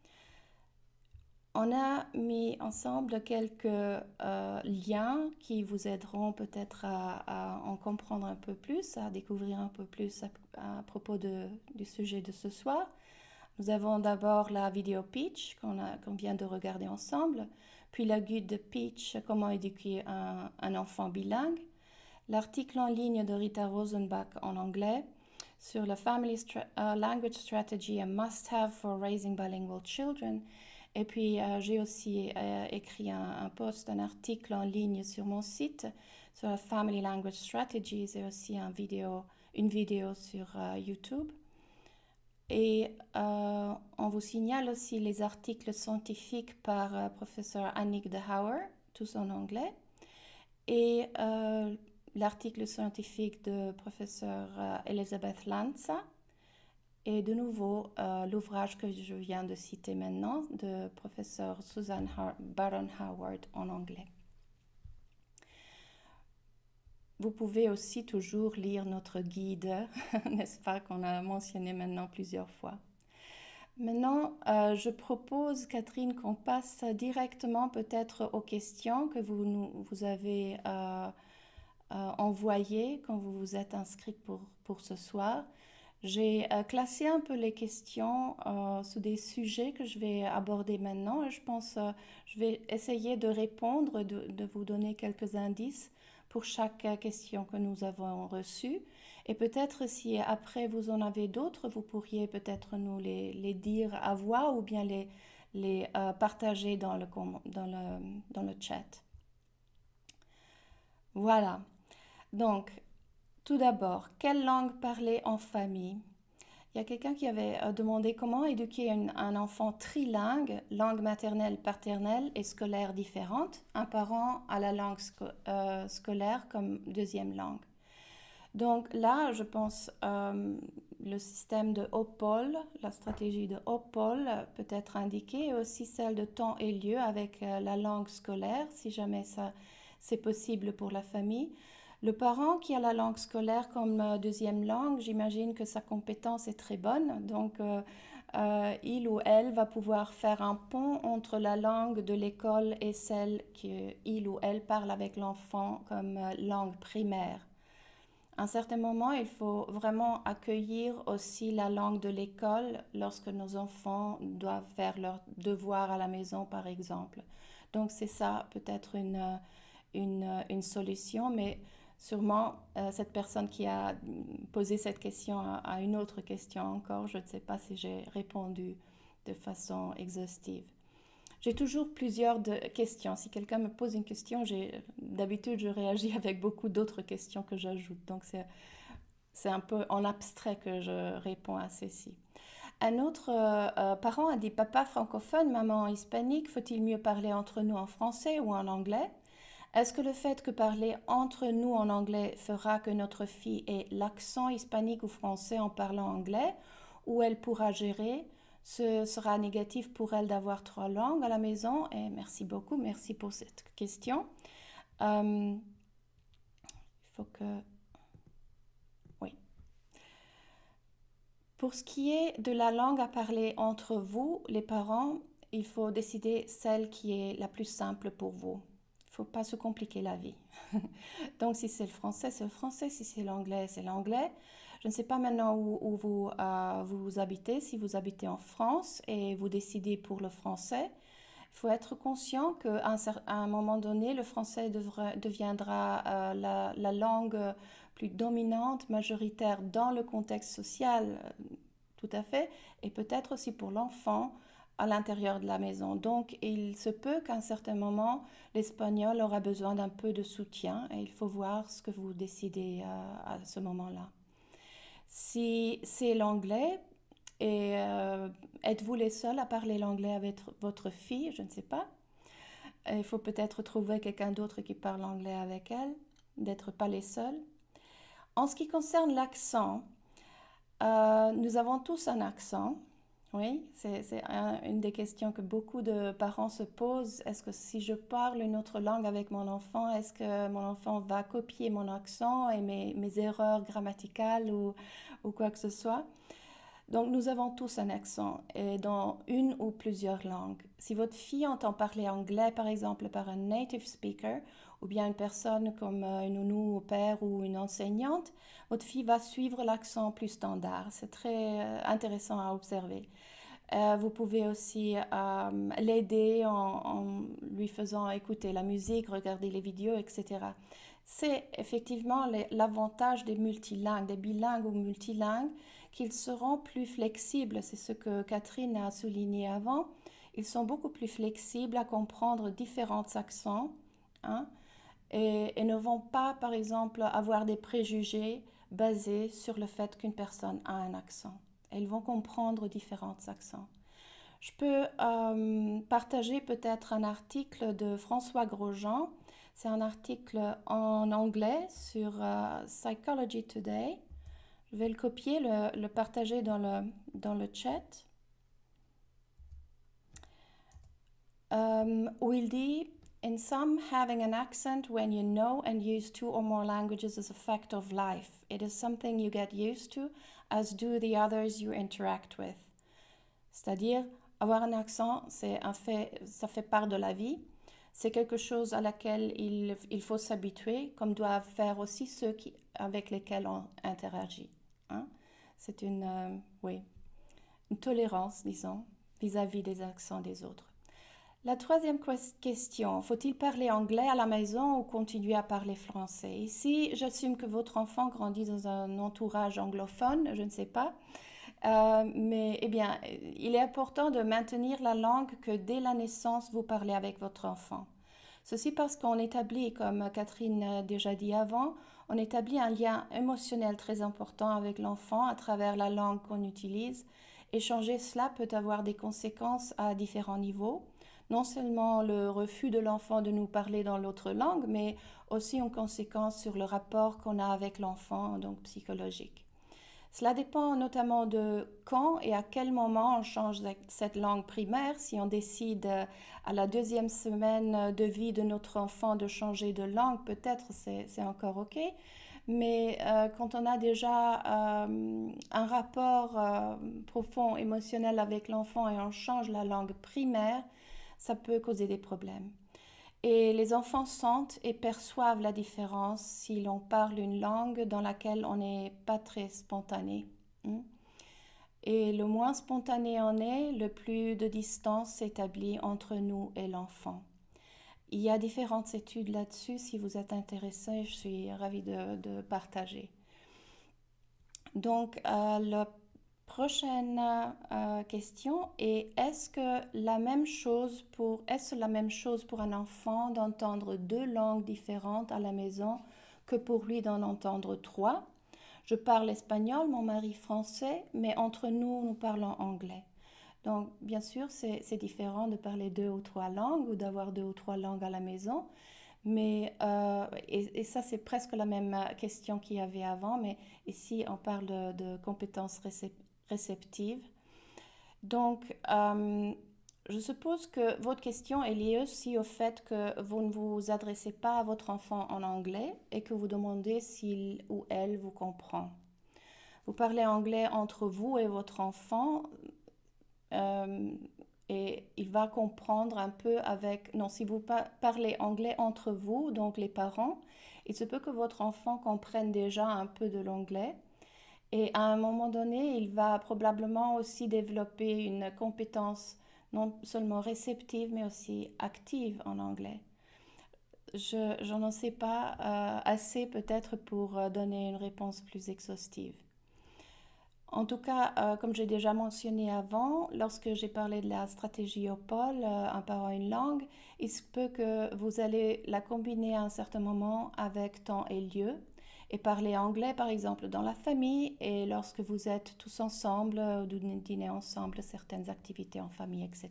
On a mis ensemble quelques liens qui vous aideront peut-être à en comprendre un peu plus, à découvrir un peu plus à propos du sujet de ce soir. Nous avons d'abord la vidéo pitch qu'on vient de regarder ensemble, puis la guide de Peach, comment éduquer un enfant bilingue, l'article en ligne de Rita Rosenbach en anglais sur la Family Language Strategy, a must-have for raising bilingual children. Et puis j'ai aussi écrit un post, un article en ligne sur mon site sur la Family Language Strategies et aussi une vidéo sur YouTube. Et on vous signale aussi les articles scientifiques par professeur Annick de Hauer, tous en anglais, et l'article scientifique de professeur Elisabeth Lanza, et de nouveau l'ouvrage que je viens de citer maintenant de professeur Susan Baron Howard en anglais. Vous pouvez aussi toujours lire notre guide, n'est-ce pas, qu'on a mentionné maintenant plusieurs fois. Maintenant, je propose, Catherine, qu'on passe directement peut-être aux questions que vous avez envoyées quand vous vous êtes inscrite pour ce soir. J'ai classé un peu les questions sous des sujets que je vais aborder maintenant et je pense je vais essayer de répondre, de vous donner quelques indices pour chaque question que nous avons reçue. Et peut-être si après vous en avez d'autres, vous pourriez peut-être nous les dire à voix ou bien les partager dans le chat. Voilà. Donc, tout d'abord, quelle langue parler en famille? Il y a quelqu'un qui avait demandé comment éduquer un enfant trilingue, langue maternelle, paternelle et scolaire différente, un parent à la langue scolaire comme deuxième langue. Donc là, je pense le système de OPOL, la stratégie de OPOL peut être indiquée, et aussi celle de temps et lieu avec la langue scolaire, si jamais ça c'est possible pour la famille. Le parent qui a la langue scolaire comme deuxième langue, j'imagine que sa compétence est très bonne. Donc, il ou elle va pouvoir faire un pont entre la langue de l'école et celle qu'il ou elle parle avec l'enfant comme langue primaire. À un certain moment, il faut vraiment accueillir aussi la langue de l'école lorsque nos enfants doivent faire leurs devoirs à la maison, par exemple. Donc, c'est ça peut-être une solution, mais sûrement, cette personne qui a posé cette question a une autre question encore. Je ne sais pas si j'ai répondu de façon exhaustive. J'ai toujours plusieurs questions. Si quelqu'un me pose une question, d'habitude, je réagis avec beaucoup d'autres questions que j'ajoute. Donc, c'est un peu en abstrait que je réponds à ceci. Un autre parent a dit « Papa francophone, maman hispanique, faut-il mieux parler entre nous en français ou en anglais ?» Est-ce que le fait que parler entre nous en anglais fera que notre fille ait l'accent hispanique ou français en parlant anglais, ou elle pourra gérer? Ce sera négatif pour elle d'avoir 3 langues à la maison? Et merci beaucoup, merci pour cette question. Il faut que... Oui. Pour ce qui est de la langue à parler entre vous, les parents, il faut décider celle qui est la plus simple pour vous. Il ne faut pas se compliquer la vie. Donc, si c'est le français, c'est le français. Si c'est l'anglais, c'est l'anglais. Je ne sais pas maintenant où vous habitez. Si vous habitez en France et vous décidez pour le français, il faut être conscient qu'à un moment donné, le français deviendra la langue plus dominante, majoritaire dans le contexte social, tout à fait, et peut-être aussi pour l'enfant à l'intérieur de la maison. Donc, il se peut qu'à un certain moment, l'espagnol aura besoin d'un peu de soutien et il faut voir ce que vous décidez à ce moment-là. Si c'est l'anglais, et êtes-vous les seuls à parler l'anglais avec votre fille? Je ne sais pas. Il faut peut-être trouver quelqu'un d'autre qui parle anglais avec elle, d'être pas les seuls. En ce qui concerne l'accent, nous avons tous un accent. Oui, c'est une des questions que beaucoup de parents se posent. Est-ce que si je parle une autre langue avec mon enfant, est-ce que mon enfant va copier mon accent et mes erreurs grammaticales ou quoi que ce soit? Donc, nous avons tous un accent et dans une ou plusieurs langues. Si votre fille entend parler anglais, par exemple, par un native speaker, ou bien une personne comme une nounou au père ou une enseignante, votre fille va suivre l'accent plus standard. C'est très intéressant à observer. Vous pouvez aussi l'aider en lui faisant écouter la musique, regarder les vidéos, etc. C'est effectivement l'avantage des multilingues, des bilingues ou multilingues, qu'ils seront plus flexibles. C'est ce que Catherine a souligné avant. Ils sont beaucoup plus flexibles à comprendre différents accents, hein, et ne vont pas, par exemple, avoir des préjugés basés sur le fait qu'une personne a un accent. Ils vont comprendre différents accents. Je peux partager peut-être un article de François Grosjean. C'est un article en anglais sur Psychology Today. Je vais le copier, le partager dans le chat. Où il dit, in some, having an accent when you know and use 2 or more languages is a fact of life. It is something you get used to, as do the others you interact with. C'est-à-dire, avoir un accent, c'est un fait, ça fait part de la vie. C'est quelque chose à laquelle il faut s'habituer, comme doivent faire aussi ceux avec lesquels on interagit. Hein? C'est une tolérance, disons, vis-à-vis des accents des autres. La troisième question, faut-il parler anglais à la maison ou continuer à parler français? Ici, j'assume que votre enfant grandit dans un entourage anglophone, je ne sais pas. Mais eh bien, il est important de maintenir la langue que dès la naissance vous parlez avec votre enfant. Ceci parce qu'on établit, comme Catherine a déjà dit avant, on établit un lien émotionnel très important avec l'enfant à travers la langue qu'on utilise. Et changer cela peut avoir des conséquences à différents niveaux. Non seulement le refus de l'enfant de nous parler dans l'autre langue, mais aussi une conséquence sur le rapport qu'on a avec l'enfant, donc psychologique. Cela dépend notamment de quand et à quel moment on change cette langue primaire. Si on décide à la 2e semaine de vie de notre enfant de changer de langue, peut-être c'est encore OK. Mais quand on a déjà un rapport profond émotionnel avec l'enfant et on change la langue primaire, ça peut causer des problèmes. Et les enfants sentent et perçoivent la différence si l'on parle une langue dans laquelle on n'est pas très spontané. Et le moins spontané on est, le plus de distance s'établit entre nous et l'enfant. Il y a différentes études là-dessus. Si vous êtes intéressé, je suis ravie de partager. Donc, la prochaine question est est-ce la même chose pour un enfant d'entendre 2 langues différentes à la maison que pour lui d'en entendre 3? Je parle espagnol, mon mari français, mais entre nous, nous parlons anglais. Donc, bien sûr, c'est différent de parler 2 ou 3 langues ou d'avoir 2 ou 3 langues à la maison. Mais, et ça, c'est presque la même question qu'il y avait avant, mais ici, on parle de compétences réceptives. Donc, je suppose que votre question est liée aussi au fait que vous ne vous adressez pas à votre enfant en anglais et que vous demandez s'il ou elle vous comprend. Vous parlez anglais entre vous et votre enfant et il va comprendre un peu avec... Non, si vous parlez anglais entre vous, donc les parents, il se peut que votre enfant comprenne déjà un peu de l'anglais. Et à un moment donné, il va probablement aussi développer une compétence non seulement réceptive, mais aussi active en anglais. Je n'en sais pas assez peut-être pour donner une réponse plus exhaustive. En tout cas, comme j'ai déjà mentionné avant, lorsque j'ai parlé de la stratégie OPOL, un parent, une langue, il se peut que vous allez la combiner à un certain moment avec temps et lieu et parler anglais, par exemple, dans la famille et lorsque vous êtes tous ensemble, dîner ensemble, certaines activités en famille, etc.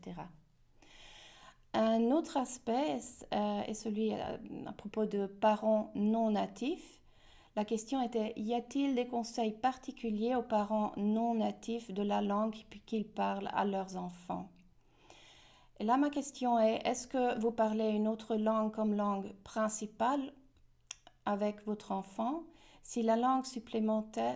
Un autre aspect est celui à propos de parents non natifs. La question était, y a-t-il des conseils particuliers aux parents non natifs de la langue qu'ils parlent à leurs enfants? Et là, ma question est, est-ce que vous parlez une autre langue comme langue principale avec votre enfant? Si c'est la langue supplémentaire,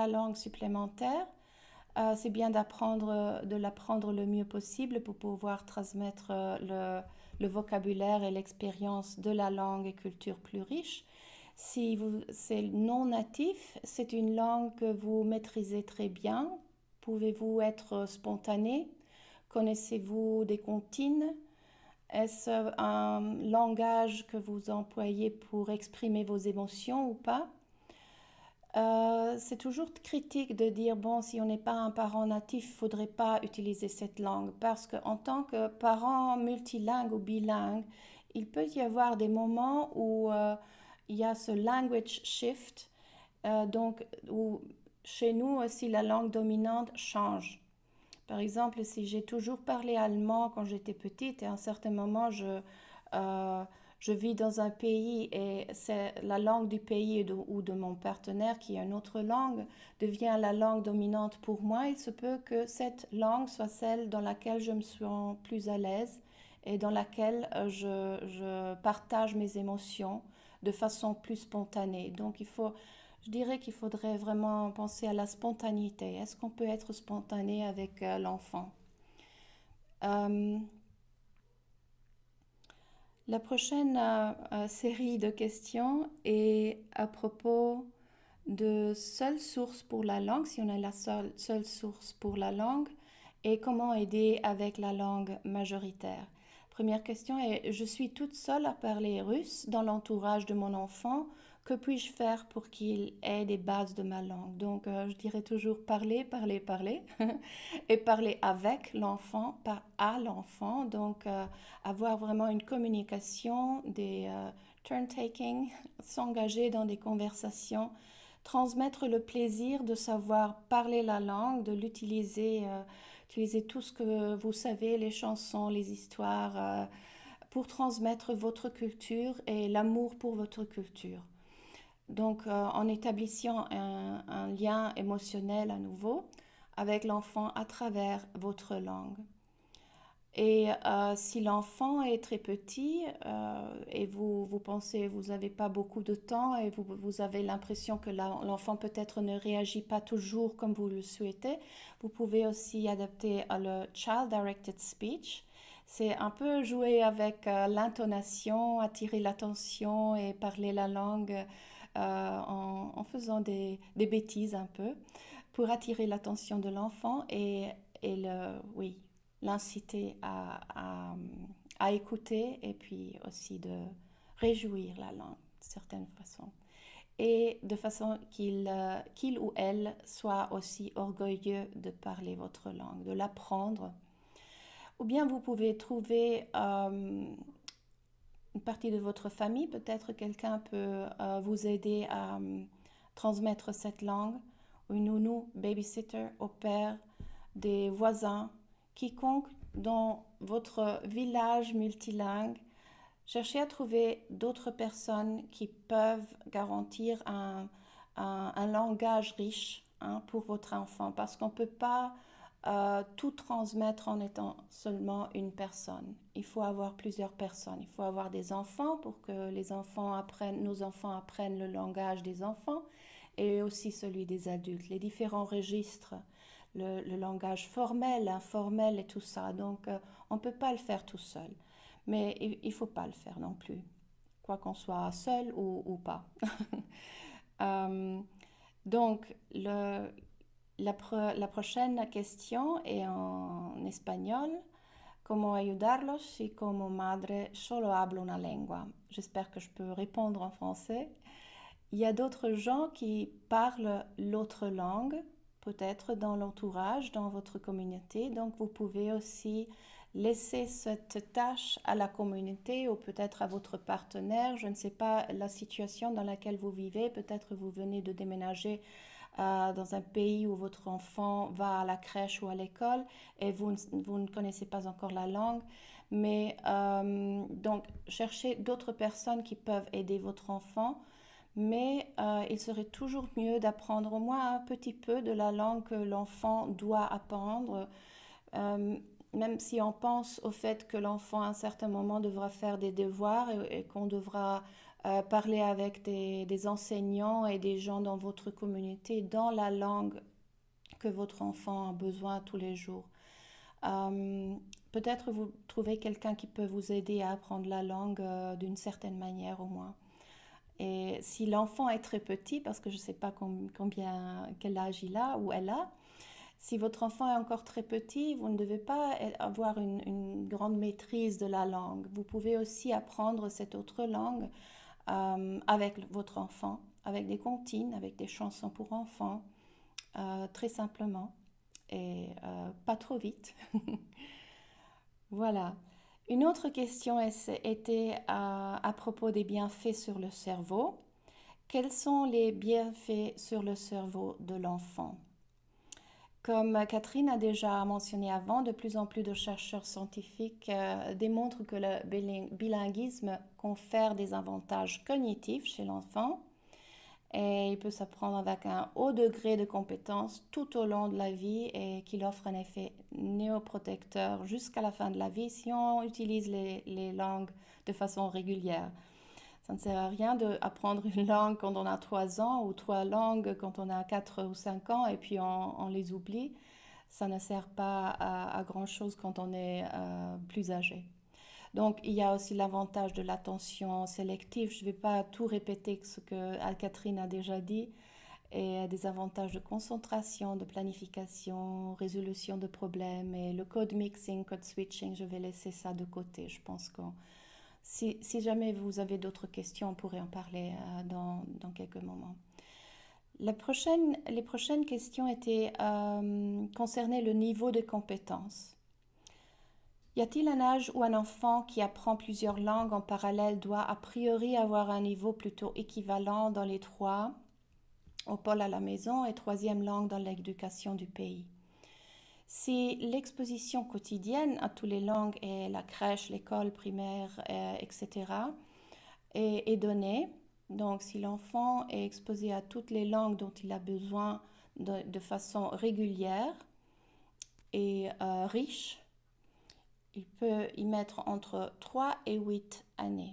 c'est bien de l'apprendre le mieux possible pour pouvoir transmettre le vocabulaire et l'expérience de la langue et culture plus riche. Si c'est non natif, c'est une langue que vous maîtrisez très bien. Pouvez-vous être spontané Connaissez-vous des comptines? Est-ce un langage que vous employez pour exprimer vos émotions ou pas? C'est toujours critique de dire, bon, si on n'est pas un parent natif, il ne faudrait pas utiliser cette langue, parce qu'en tant que parent multilingue ou bilingue, il peut y avoir des moments où il y a ce language shift, donc où chez nous aussi la langue dominante change. Par exemple, si j'ai toujours parlé allemand quand j'étais petite et à un certain moment je vis dans un pays et c'est la langue du pays ou de mon partenaire qui est une autre langue devient la langue dominante pour moi, il se peut que cette langue soit celle dans laquelle je me sens plus à l'aise et dans laquelle je partage mes émotions de façon plus spontanée. Donc je dirais qu'il faudrait vraiment penser à la spontanéité. Est-ce qu'on peut être spontané avec l'enfant? Euh, la prochaine série de questions est à propos de seule source pour la langue, si on a la seule source pour la langue, et comment aider avec la langue majoritaire. Première question est, je suis toute seule à parler russe dans l'entourage de mon enfant. Que puis-je faire pour qu'il ait des bases de ma langue? Donc, je dirais toujours parler, parler, parler, et parler avec l'enfant, pas à l'enfant. Donc, avoir vraiment une communication, des turn-taking, s'engager dans des conversations, transmettre le plaisir de savoir parler la langue, de l'utiliser, utiliser tout ce que vous savez, les chansons, les histoires, pour transmettre votre culture et l'amour pour votre culture. Donc, en établissant un lien émotionnel à nouveau avec l'enfant à travers votre langue. Et si l'enfant est très petit et vous pensez, vous n'avez pas beaucoup de temps et vous avez l'impression que l'enfant peut-être ne réagit pas toujours comme vous le souhaitez, vous pouvez aussi adapter le Child-Directed Speech. C'est un peu jouer avec l'intonation, attirer l'attention et parler la langue en faisant des bêtises un peu pour attirer l'attention de l'enfant oui, l'inciter à écouter et puis aussi de réjouir la langue de certaine façon. Et de façon qu'il ou elle soit aussi orgueilleux de parler votre langue, de l'apprendre. Ou bien vous pouvez trouver une partie de votre famille, peut-être quelqu'un peut vous aider à transmettre cette langue, une nounou, babysitter, au père, des voisins, quiconque dans votre village multilingue. Cherchez à trouver d'autres personnes qui peuvent garantir un langage riche pour votre enfant, parce qu'on ne peut pas tout transmettre en étant seulement une personne. Il faut avoir plusieurs personnes. Il faut avoir des enfants pour que nos enfants apprennent le langage des enfants et aussi celui des adultes, les différents registres, le langage formel, informel et tout ça. Donc, on ne peut pas le faire tout seul. Mais il ne faut pas le faire non plus, quoi qu'on soit seul ou pas. Donc, la prochaine question est en espagnol. ¿Cómo ayudarlos si como madre solo hablo una lengua? J'espère que je peux répondre en français. Il y a d'autres gens qui parlent l'autre langue, peut-être dans l'entourage, dans votre communauté. Donc, vous pouvez aussi laisser cette tâche à la communauté ou peut-être à votre partenaire. Je ne sais pas la situation dans laquelle vous vivez. Peut-être vous venez de déménager dans un pays où votre enfant va à la crèche ou à l'école et vous ne connaissez pas encore la langue. Mais donc, cherchez d'autres personnes qui peuvent aider votre enfant. Mais il serait toujours mieux d'apprendre au moins un petit peu de la langue que l'enfant doit apprendre. Même si on pense au fait que l'enfant à un certain moment devra faire des devoirs et qu'on devra parler avec des enseignants et des gens dans votre communauté dans la langue que votre enfant a besoin tous les jours. Peut-être vous trouvez quelqu'un qui peut vous aider à apprendre la langue d'une certaine manière au moins. Et si l'enfant est très petit, parce que je ne sais pas quel âge il a ou elle a, Si votre enfant est encore très petit, vous ne devez pas avoir une grande maîtrise de la langue. Vous pouvez aussi apprendre cette autre langue avec votre enfant, avec des comptines, avec des chansons pour enfants, très simplement et pas trop vite. Voilà. Une autre question était à propos des bienfaits sur le cerveau. Quels sont les bienfaits sur le cerveau de l'enfant? Comme Catherine a déjà mentionné avant, de plus en plus de chercheurs scientifiques démontrent que le bilinguisme confère des avantages cognitifs chez l'enfant et il peut s'apprendre avec un haut degré de compétence tout au long de la vie et qu'il offre un effet néoprotecteur jusqu'à la fin de la vie si on utilise les langues de façon régulière. Ça ne sert à rien d'apprendre une langue quand on a 3 ans ou 3 langues quand on a 4 ou 5 ans et puis on les oublie. Ça ne sert pas à grand-chose quand on est plus âgé. Donc, il y a aussi l'avantage de l'attention sélective. Je ne vais pas tout répéter ce que Catherine a déjà dit. Et des avantages de concentration, de planification, résolution de problèmes et le code mixing, code switching, je vais laisser ça de côté. Je pense que si jamais vous avez d'autres questions, on pourrait en parler dans quelques moments. Les prochaines questions étaient concernaient le niveau de compétence. Y a-t-il un âge où un enfant qui apprend plusieurs langues en parallèle doit a priori avoir un niveau plutôt équivalent dans les 3, au pôle à la maison et 3e langue dans l'éducation du pays? Si l'exposition quotidienne à toutes les langues et la crèche, l'école primaire, etc. est donnée, donc si l'enfant est exposé à toutes les langues dont il a besoin de façon régulière et riche, il peut y mettre entre 3 et 8 années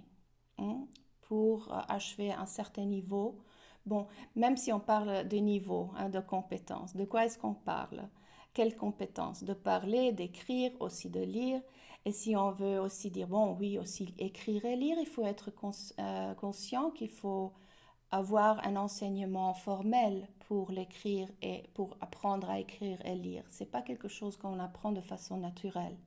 pour achever un certain niveau. Bon, même si on parle de niveau, de compétences, de quoi est-ce qu'on parle? Quelles compétences? De parler, d'écrire, aussi de lire. Et si on veut aussi dire, bon, oui, aussi écrire et lire, il faut être conscient qu'il faut avoir un enseignement formel pour l'écrire et pour apprendre à écrire et lire. C'est pas quelque chose qu'on apprend de façon naturelle.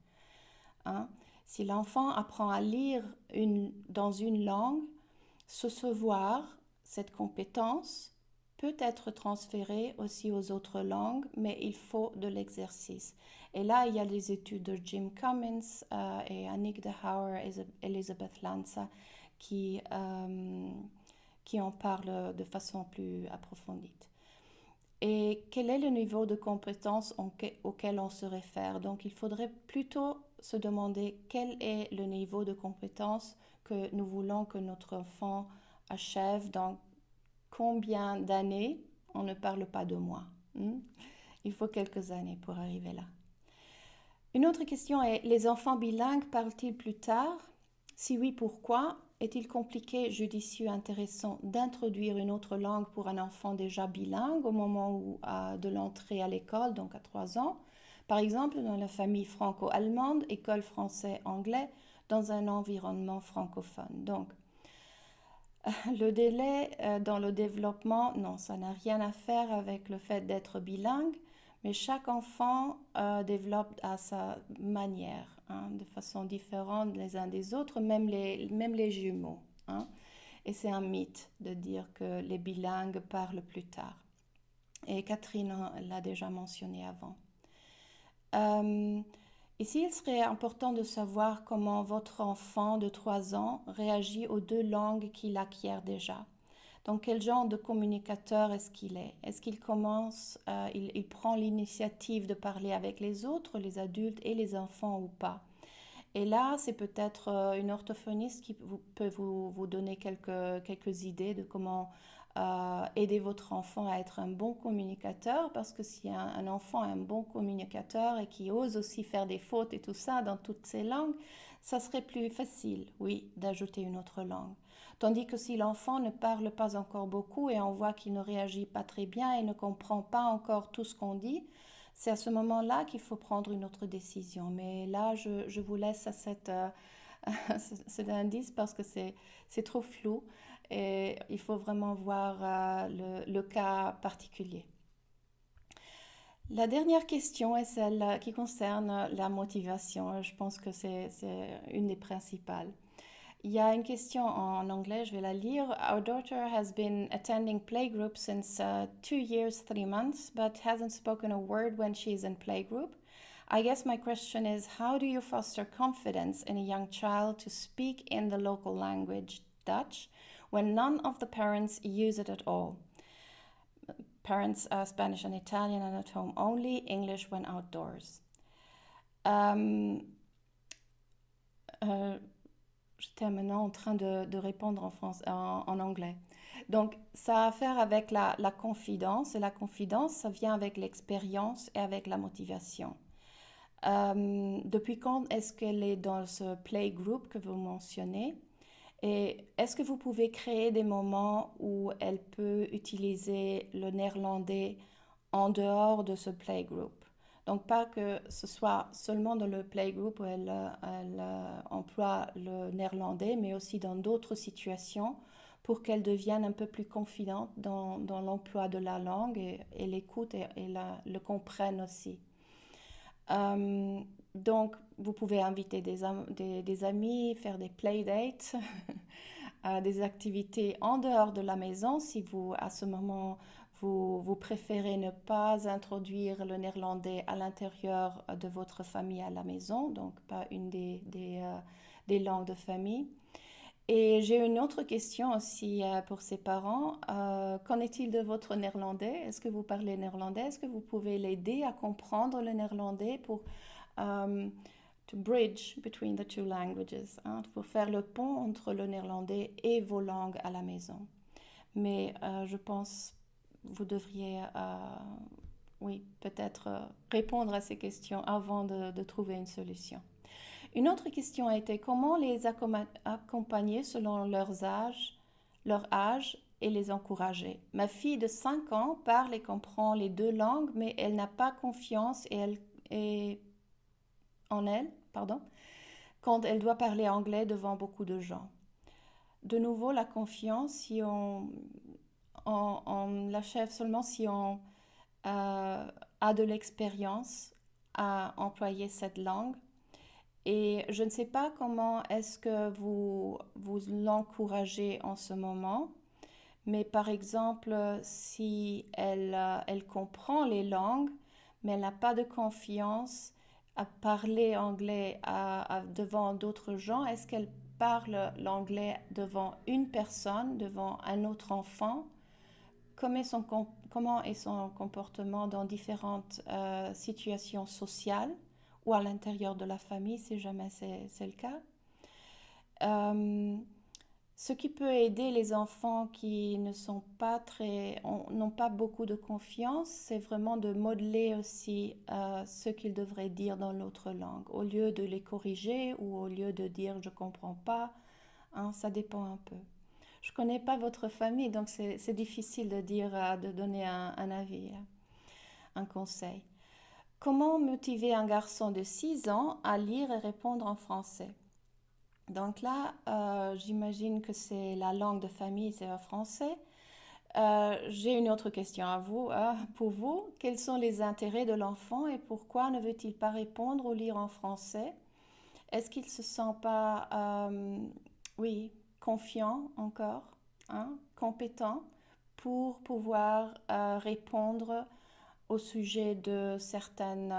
Si l'enfant apprend à lire dans une langue, ce savoir, cette compétence peut être transférée aussi aux autres langues, mais il faut de l'exercice. Et là, il y a les études de Jim Cummins et Annick de Hauer et Elizabeth Lanza qui en parlent de façon plus approfondie. Et quel est le niveau de compétence auquel on se réfère? Donc, il faudrait plutôt se demander quel est le niveau de compétence que nous voulons que notre enfant achève dans combien d'années. On ne parle pas de mois. Il faut quelques années pour arriver là. Une autre question est, les enfants bilingues parlent-ils plus tard? Si oui, pourquoi? Est-il compliqué, judicieux, intéressant d'introduire une autre langue pour un enfant déjà bilingue au moment de l'entrée à l'école, donc à 3 ans? Par exemple, dans la famille franco-allemande, école français-anglais, dans un environnement francophone. Donc, le délai dans le développement, non, ça n'a rien à faire avec le fait d'être bilingue, mais chaque enfant développe à sa manière, de façon différente les uns des autres, même les jumeaux. Et c'est un mythe de dire que les bilingues parlent plus tard. Et Catherine l'a déjà mentionné avant. Ici, il serait important de savoir comment votre enfant de 3 ans réagit aux 2 langues qu'il acquiert déjà. Donc, quel genre de communicateur est-ce qu'il est? Est-ce qu'il commence, il prend l'initiative de parler avec les autres, les adultes et les enfants ou pas? Et là, c'est peut-être une orthophoniste qui peut vous donner quelques idées de comment aider votre enfant à être un bon communicateur, parce que si un enfant est un bon communicateur et qui ose aussi faire des fautes et tout ça dans toutes ces langues, ça serait plus facile, oui, d'ajouter une autre langue. Tandis que si l'enfant ne parle pas encore beaucoup et on voit qu'il ne réagit pas très bien et ne comprend pas encore tout ce qu'on dit, c'est à ce moment-là qu'il faut prendre une autre décision. Mais là, je vous laisse à cet indice parce que c'est trop flou et il faut vraiment voir le cas particulier. La dernière question est celle qui concerne la motivation. Je pense que c'est une des principales. Il y a une question en anglais, je vais la lire. Our daughter has been attending playgroup since 2 years, 3 months, but hasn't spoken a word when she's in playgroup. I guess my question is, how do you foster confidence in a young child to speak in the local language, Dutch, when none of the parents use it at all? Parents are Spanish and Italian and at home only, English when outdoors. J'étais maintenant en train de répondre en anglais. Donc, ça a à faire avec la confidence. Et la confidence, ça vient avec l'expérience et avec la motivation. Depuis quand est-ce qu'elle est dans ce playgroup que vous mentionnez? Et est-ce que vous pouvez créer des moments où elle peut utiliser le néerlandais en dehors de ce playgroup? Donc, pas que ce soit seulement dans le playgroup où elle emploie le néerlandais, mais aussi dans d'autres situations pour qu'elle devienne un peu plus confidente dans l'emploi de la langue et l'écoute et le comprenne aussi. Donc, vous pouvez inviter des amis, faire des playdates, des activités en dehors de la maison si vous, à ce moment, vous préférez ne pas introduire le néerlandais à l'intérieur de votre famille à la maison, donc pas une des langues de famille. Et j'ai une autre question aussi pour ces parents. Qu'en est-il de votre néerlandais? Est-ce que vous parlez néerlandais? Est-ce que vous pouvez l'aider à comprendre le néerlandais pour to bridge between the two languages, hein, pour faire le pont entre le néerlandais et vos langues à la maison? Mais je pense vous devriez, oui, peut-être répondre à ces questions avant de trouver une solution. Une autre question a été comment les accompagner selon leur âge et les encourager. Ma fille de 5 ans parle et comprend les 2 langues, mais elle n'a pas confiance en elle, quand elle doit parler anglais devant beaucoup de gens. De nouveau, la confiance, si on l'achève seulement si on a de l'expérience à employer cette langue. Et je ne sais pas comment est-ce que vous l'encouragez en ce moment, mais par exemple, si elle comprend les langues, mais elle n'a pas de confiance à parler anglais devant d'autres gens, est-ce qu'elle parle l'anglais devant une personne, devant un autre enfant? Comment est son comportement dans différentes situations sociales ou à l'intérieur de la famille, si jamais c'est le cas? Ce qui peut aider les enfants qui n'ont pas beaucoup de confiance, c'est vraiment de modeler aussi ce qu'ils devraient dire dans l'autre langue, au lieu de les corriger ou au lieu de dire je comprends pas, hein, ça dépend un peu. Je connais pas votre famille, donc c'est difficile de de donner un avis, un conseil. Comment motiver un garçon de 6 ans à lire et répondre en français? Donc là, j'imagine que c'est la langue de famille, c'est le français. J'ai une autre question à vous, pour vous. Quels sont les intérêts de l'enfant et pourquoi ne veut-il pas répondre ou lire en français? Est-ce qu'il ne se sent pas, oui, confiant encore, hein, compétent pour pouvoir répondre au sujet de certains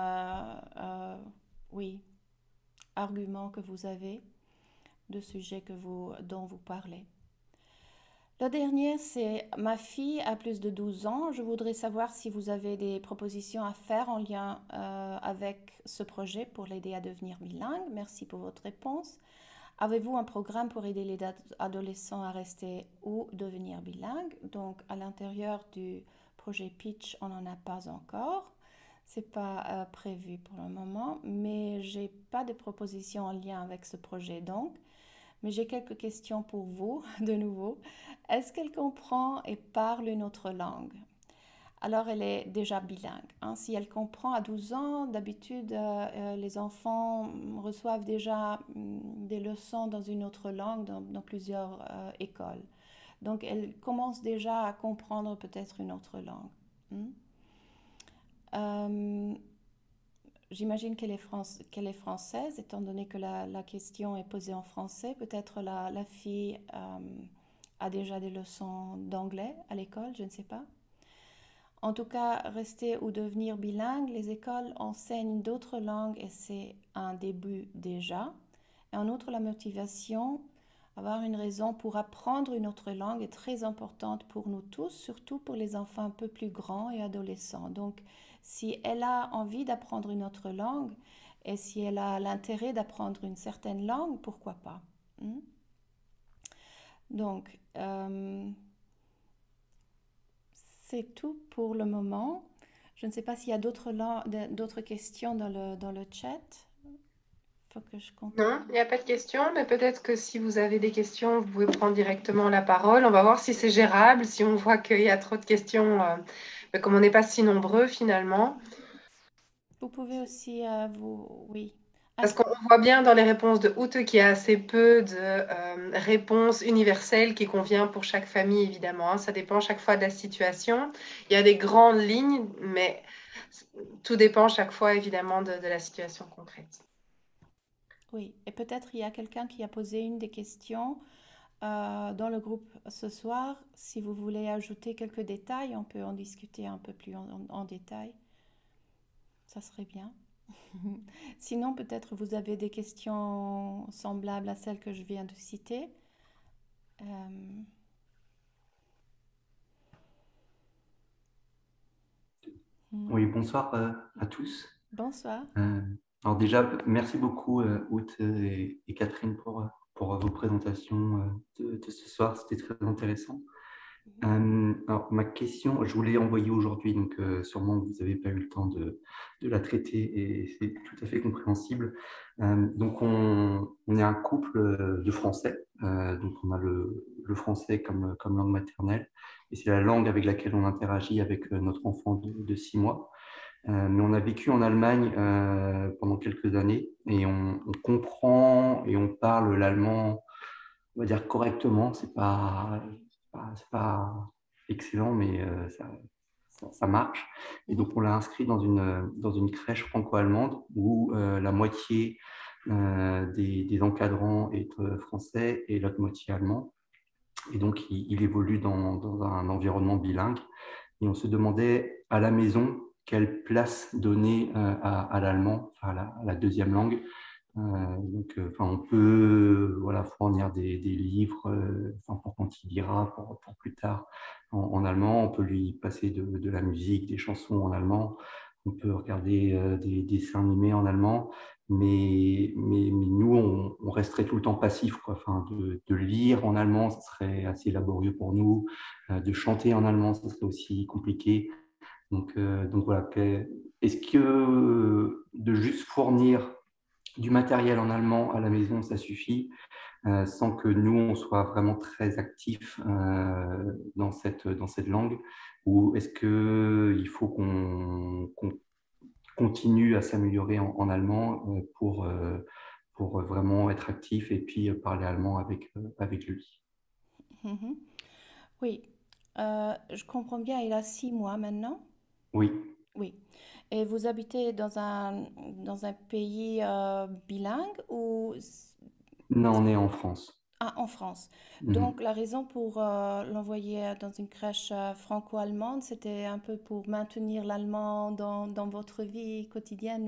oui, arguments que vous avez, de sujets dont vous parlez? La dernière, c'est ma fille a plus de 12 ans. Je voudrais savoir si vous avez des propositions à faire en lien avec ce projet pour l'aider à devenir bilingue. Merci pour votre réponse. Avez-vous un programme pour aider les adolescents à rester ou devenir bilingues? Donc, à l'intérieur du projet Pitch, on n'en a pas encore. C'est pas prévu pour le moment, mais j'ai pas de proposition en lien avec ce projet donc. Mais j'ai quelques questions pour vous, de nouveau. Est-ce qu'elle comprend et parle une autre langue? Alors, elle est déjà bilingue, hein. Si elle comprend à 12 ans, d'habitude, les enfants reçoivent déjà des leçons dans une autre langue dans plusieurs écoles. Donc, elle commence déjà à comprendre peut-être une autre langue. Euh, J'imagine qu'elle est française, étant donné que la question est posée en français. Peut-être la fille a déjà des leçons d'anglais à l'école, je ne sais pas. En tout cas, rester ou devenir bilingue, les écoles enseignent d'autres langues et c'est un début déjà. Et en outre, la motivation, avoir une raison pour apprendre une autre langue est très importante pour nous tous, surtout pour les enfants un peu plus grands et adolescents. Donc, si elle a envie d'apprendre une autre langue et si elle a l'intérêt d'apprendre une certaine langue, pourquoi pas? Hmm. Donc, c'est tout pour le moment. Je ne sais pas s'il y a d'autres questions dans le chat. Il faut que je continue. Non, il n'y a pas de questions, mais peut-être que si vous avez des questions, vous pouvez prendre directement la parole. On va voir si c'est gérable, si on voit qu'il y a trop de questions, mais comme on n'est pas si nombreux finalement. Vous pouvez aussi oui. Parce qu'on voit bien dans les réponses de Ute qu'il y a assez peu de réponses universelles qui conviennent pour chaque famille, évidemment. Hein. Ça dépend chaque fois de la situation. Il y a des grandes lignes, mais tout dépend chaque fois, évidemment, de la situation concrète. Oui, et peut-être il y a quelqu'un qui a posé une des questions dans le groupe ce soir. Si vous voulez ajouter quelques détails, on peut en discuter un peu plus en détail. Ça serait bien. Sinon, peut-être vous avez des questions semblables à celles que je viens de citer. Euh, Oui, bonsoir à tous. Bonsoir. Alors déjà, merci beaucoup Out et Catherine pour vos présentations de ce soir, c'était très intéressant. Alors ma question, je vous l'ai envoyée aujourd'hui, donc sûrement vous n'avez pas eu le temps de la traiter et c'est tout à fait compréhensible. Donc on est un couple de Français, donc on a le français comme langue maternelle et c'est la langue avec laquelle on interagit avec notre enfant de 6 mois. Mais on a vécu en Allemagne pendant quelques années et on comprend et on parle l'allemand, on va dire correctement. C'est pas excellent, mais ça marche. Et donc on l'a inscrit dans une crèche franco-allemande où la moitié des encadrants est français et l'autre moitié allemand. Et donc il évolue dans un environnement bilingue. Et on se demandait à la maison quelle place donner à l'allemand, enfin, à la deuxième langue. Donc, on peut voilà, fournir des livres pour quand il lira pour plus tard en allemand. On peut lui passer de la musique, des chansons en allemand. On peut regarder des dessins animés en allemand. Mais nous, on resterait tout le temps passif, quoi. Enfin, de lire en allemand, ça serait assez laborieux pour nous. De chanter en allemand, ça serait aussi compliqué. Donc voilà, est-ce que de juste fournir du matériel en allemand à la maison, ça suffit, sans que nous, on soit vraiment très actifs dans cette langue, ou est-ce qu'il faut qu'on continue à s'améliorer en allemand pour vraiment être actif et puis parler allemand avec lui? Mhm. Oui, je comprends bien, il a 6 mois maintenant. Oui. Oui. Et vous habitez dans un pays bilingue ou Non, on est en France. ah, en France. Mhm. Donc la raison pour l'envoyer dans une crèche franco-allemande, c'était un peu pour maintenir l'allemand dans votre vie quotidienne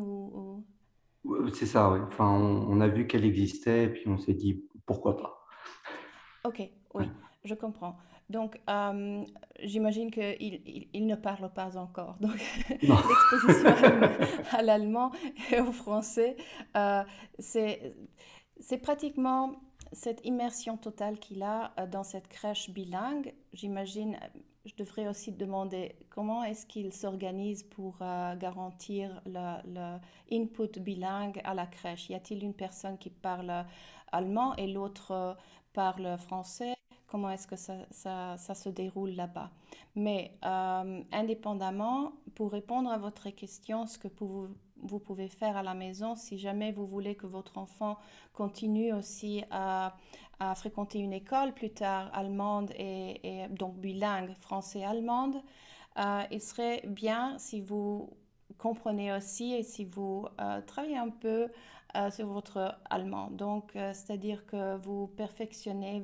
C'est ça, oui. Enfin, on a vu qu'elle existait et puis on s'est dit pourquoi pas. Ok, Ouais. oui, je comprends. Donc, j'imagine qu'il ne parle pas encore. Donc, Non. l'exposition à l'allemand et au français, euh, c'est, c'est pratiquement cette immersion totale qu'il a dans cette crèche bilingue. J'imagine, je devrais aussi demander comment est-ce qu'il s'organise pour garantir le input bilingue à la crèche. Y a-t-il une personne qui parle allemand et l'autre parle français? Comment est-ce que ça se déroule là-bas? Mais indépendamment, pour répondre à votre question, ce que vous pouvez faire à la maison, si jamais vous voulez que votre enfant continue aussi à fréquenter une école plus tard allemande et donc bilingue français-allemande, il serait bien si vous comprenez aussi et si vous travaillez un peu sur votre allemand. Donc, c'est-à-dire que vous perfectionnez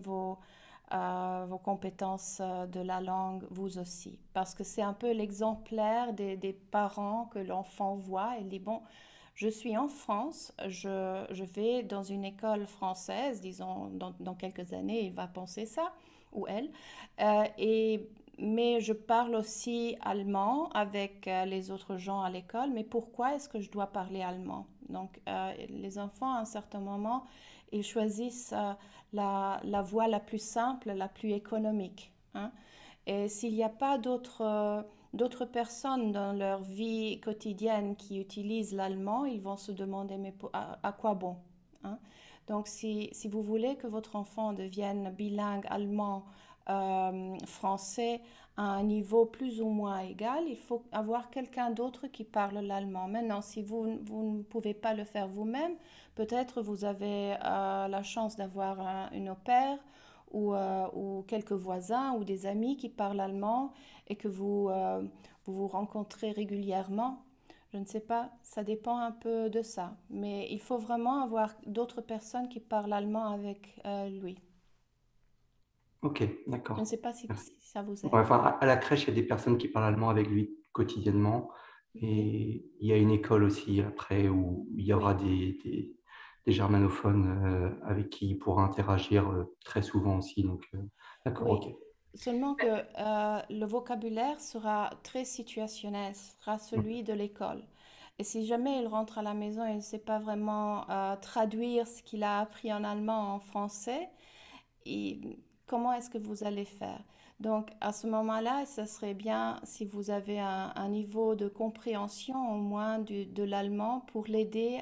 vos compétences de la langue vous aussi. Parce que c'est un peu l'exemplaire des parents que l'enfant voit et dit, bon, je suis en France, je vais dans une école française, disons, dans quelques années, il va penser ça, ou elle. Et mais je parle aussi allemand avec les autres gens à l'école. Mais pourquoi est-ce que je dois parler allemand? Donc, les enfants, à un certain moment, ils choisissent la voie la plus simple, la plus économique, hein. Et s'il n'y a pas d'autres personnes dans leur vie quotidienne qui utilisent l'allemand, ils vont se demander mais à quoi bon, hein? Donc, si vous voulez que votre enfant devienne bilingue allemand, français à un niveau plus ou moins égal, il faut avoir quelqu'un d'autre qui parle l'allemand. Maintenant, si vous ne pouvez pas le faire vous-même, peut-être vous avez la chance d'avoir une au pair ou quelques voisins ou des amis qui parlent allemand et que vous rencontrez régulièrement. Je ne sais pas, ça dépend un peu de ça. Mais il faut vraiment avoir d'autres personnes qui parlent allemand avec lui. Ok, Je ne d'accord. sais pas si, Merci. si ça vous Ouais, aide. enfin, à la crèche, il y a des personnes qui parlent allemand avec lui quotidiennement. Ok. Et il y a une école aussi après où il y aura Oui, des germanophones avec qui il pourra interagir très souvent aussi. Donc, d'accord, oui. ok. Seulement que le vocabulaire sera très situationnel, sera celui de l'école. Et si jamais il rentre à la maison et il ne sait pas vraiment traduire ce qu'il a appris en allemand en français, comment est-ce que vous allez faire? Donc, à ce moment-là, ce serait bien si vous avez un niveau de compréhension au moins de l'allemand pour l'aider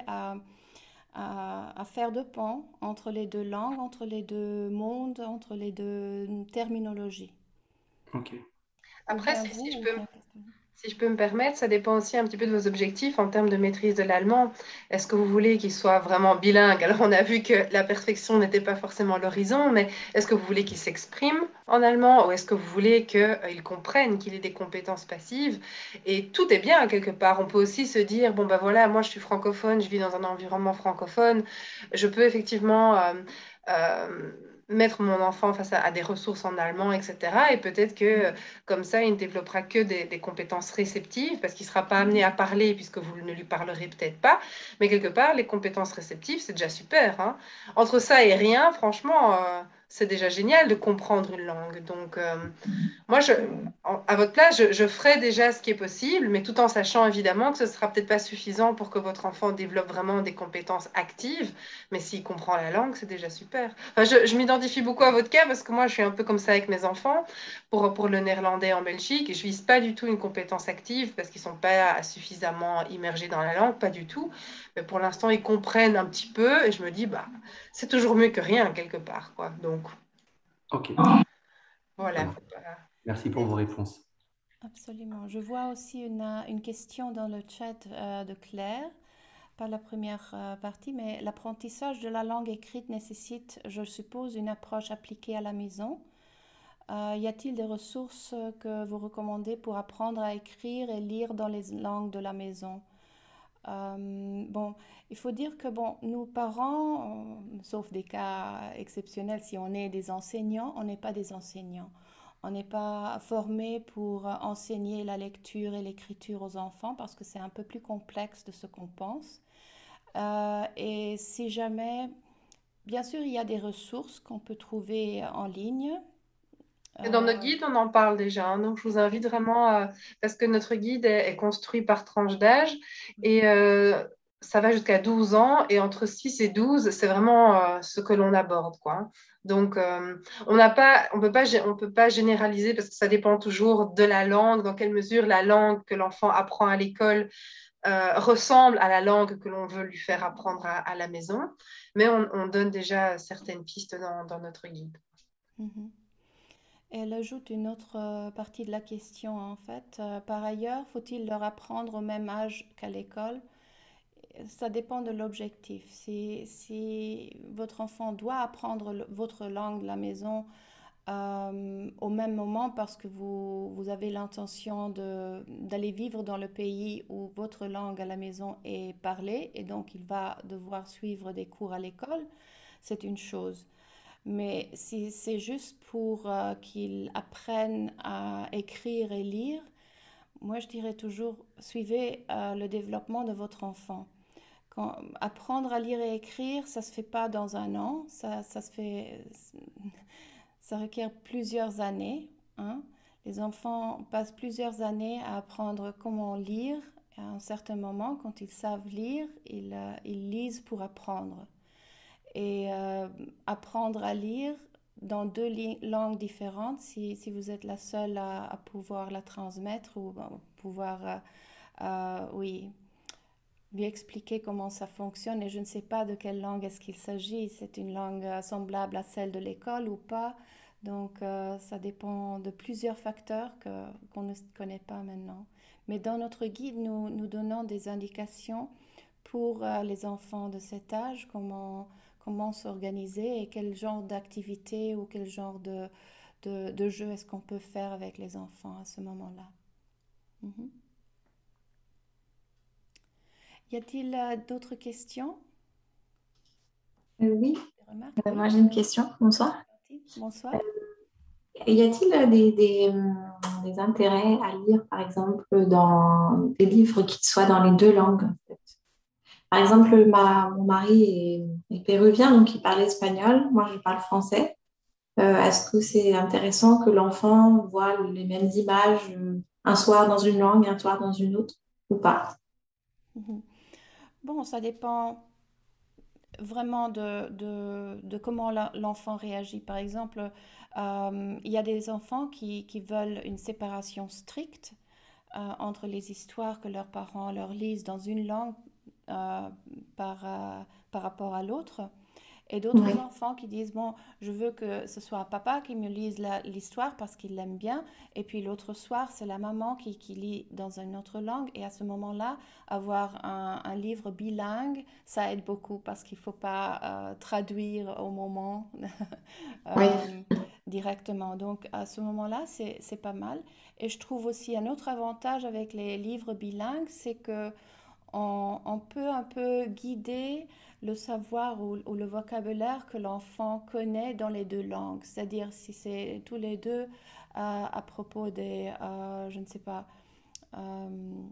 à faire de pont entre les deux langues, entre les deux mondes, entre les deux terminologies. Ok. Ou Après, bien vous, ou bien quelqu'un. si je peux me permettre, ça dépend aussi un petit peu de vos objectifs en termes de maîtrise de l'allemand. Est-ce que vous voulez qu'il soit vraiment bilingue? Alors, on a vu que la perfection n'était pas forcément l'horizon, mais est-ce que vous voulez qu'il s'exprime en allemand ou est-ce que vous voulez qu'il comprenne, qu'il ait des compétences passives? Et tout est bien quelque part. On peut aussi se dire, bon, ben voilà, moi je suis francophone, je vis dans un environnement francophone, je peux effectivement euh, mettre mon enfant face à des ressources en allemand, etc. Et peut-être que comme ça, il ne développera que des compétences réceptives parce qu'il ne sera pas amené à parler puisque vous ne lui parlerez peut-être pas. Mais quelque part, les compétences réceptives, c'est déjà super, hein. Entre ça et rien, franchement, c'est déjà génial de comprendre une langue. Donc, moi, à votre place, je ferai déjà ce qui est possible, mais tout en sachant évidemment que ce ne sera peut-être pas suffisant pour que votre enfant développe vraiment des compétences actives. Mais s'il comprend la langue, c'est déjà super. Enfin, je m'identifie beaucoup à votre cas parce que moi, je suis un peu comme ça avec mes enfants. Pour le néerlandais en Belgique, je vise pas du tout une compétence active parce qu'ils sont pas suffisamment immergés dans la langue, pas du tout. Mais pour l'instant, ils comprennent un petit peu et je me dis, bah, c'est toujours mieux que rien quelque part, quoi. Donc, Ok, ça voilà. va. Merci pour vos réponses. Absolument. Je vois aussi une question dans le chat de Claire, pas la première partie, mais l'apprentissage de la langue écrite nécessite, je suppose, une approche appliquée à la maison. Y a-t-il des ressources que vous recommandez pour apprendre à écrire et lire dans les langues de la maison? Bon, il faut dire que bon, nous parents, sauf des cas exceptionnels, si on est des enseignants, on n'est pas des enseignants. On n'est pas formé pour enseigner la lecture et l'écriture aux enfants parce que c'est un peu plus complexe de ce qu'on pense. Et si jamais, bien sûr, il y a des ressources qu'on peut trouver en ligne. Et dans notre Euh, guide, on en parle déjà, hein. Donc, je vous invite vraiment parce que notre guide est construit par tranche d'âge et ça va jusqu'à 12 ans. Et entre 6 et 12, c'est vraiment ce que l'on aborde, quoi. Donc, on peut pas généraliser parce que ça dépend toujours de la langue, dans quelle mesure la langue que l'enfant apprend à l'école ressemble à la langue que l'on veut lui faire apprendre à la maison. Mais on donne déjà certaines pistes dans notre guide. mhm. Elle ajoute une autre partie de la question en fait. Par ailleurs, faut-il leur apprendre au même âge qu'à l'école? Ça dépend de l'objectif. Si votre enfant doit apprendre votre langue de la maison au même moment parce que vous avez l'intention d'aller vivre dans le pays où votre langue à la maison est parlée et donc il va devoir suivre des cours à l'école, c'est une chose. Mais si c'est juste pour qu'il apprenne à écrire et lire, moi je dirais toujours suivez le développement de votre enfant. Apprendre à lire et écrire, ça se fait pas dans un an, ça se fait, ça requiert plusieurs années, hein. Les enfants passent plusieurs années à apprendre comment lire. À un certain moment, quand ils savent lire, ils lisent pour apprendre. Et apprendre à lire dans deux langues différentes, si vous êtes la seule à pouvoir la transmettre ou pouvoir, oui, lui expliquer comment ça fonctionne. Et je ne sais pas de quelle langue est-ce qu'il s'agit. C'est une langue semblable à celle de l'école ou pas. Donc, ça dépend de plusieurs facteurs qu'on ne connaît pas maintenant. Mais dans notre guide, nous donnons des indications pour les enfants de cet âge, comment s'organiser et quel genre d'activité ou quel genre de jeu est-ce qu'on peut faire avec les enfants à ce moment-là. Mhm. Y a-t-il d'autres questions? Oui, Des remarques? Oui, moi j'ai une question. Bonsoir. bonsoir. Y a-t-il des intérêts à lire, par exemple, dans des livres qui soient dans les deux langues, en fait? Par exemple, mon mari est péruvien, donc il parle espagnol. Moi, je parle français. Est-ce que c'est intéressant que l'enfant voit les mêmes images un soir dans une langue, un soir dans une autre, ou pas? Mhm. Bon, ça dépend vraiment de comment l'enfant réagit. Par exemple, il y a des enfants qui veulent une séparation stricte entre les histoires que leurs parents leur lisent dans une langue euh, par rapport à l'autre. Et d'autres Oui, enfants qui disent, bon, je veux que ce soit papa qui me lise l'histoire parce qu'il l'aime bien. Et puis l'autre soir, c'est la maman qui lit dans une autre langue. Et à ce moment-là, avoir un livre bilingue, ça aide beaucoup parce qu'il ne faut pas traduire au moment oui, euh, directement. Donc à ce moment-là, c'est pas mal. Et je trouve aussi un autre avantage avec les livres bilingues, c'est que on peut un peu guider le savoir ou le vocabulaire que l'enfant connaît dans les deux langues. C'est-à-dire si c'est tous les deux à propos des, je ne sais pas, euh,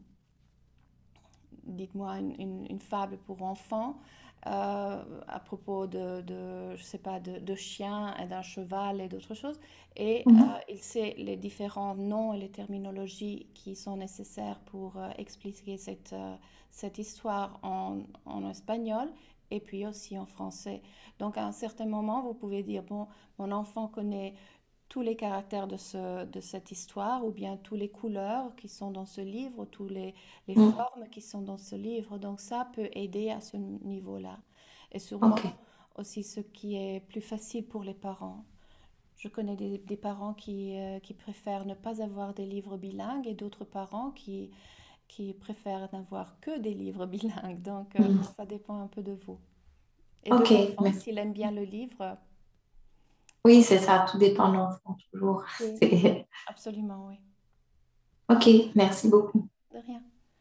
dites-moi une fable pour enfants à propos je sais pas, de chiens et d'un cheval et d'autres choses. Et mhm, il sait les différents noms et les terminologies qui sont nécessaires pour expliquer cette histoire en espagnol et puis aussi en français. Donc à un certain moment, vous pouvez dire, bon, mon enfant connaît tous les caractères de cette histoire ou bien toutes les couleurs qui sont dans ce livre, les mhm. formes qui sont dans ce livre. Donc ça peut aider à ce niveau-là. Et sûrement Ok. aussi ce qui est plus facile pour les parents. Je connais des parents qui préfèrent ne pas avoir des livres bilingues et d'autres parents qui préfèrent n'avoir que des livres bilingues. Donc Mhm. ça dépend un peu de vous. Et de Ok, l'enfant, merci. s'il aime bien le livre, Oui, c'est ça, tout dépend de l'enfant, toujours. oui, C'est- absolument, oui. Ok, merci beaucoup. De rien.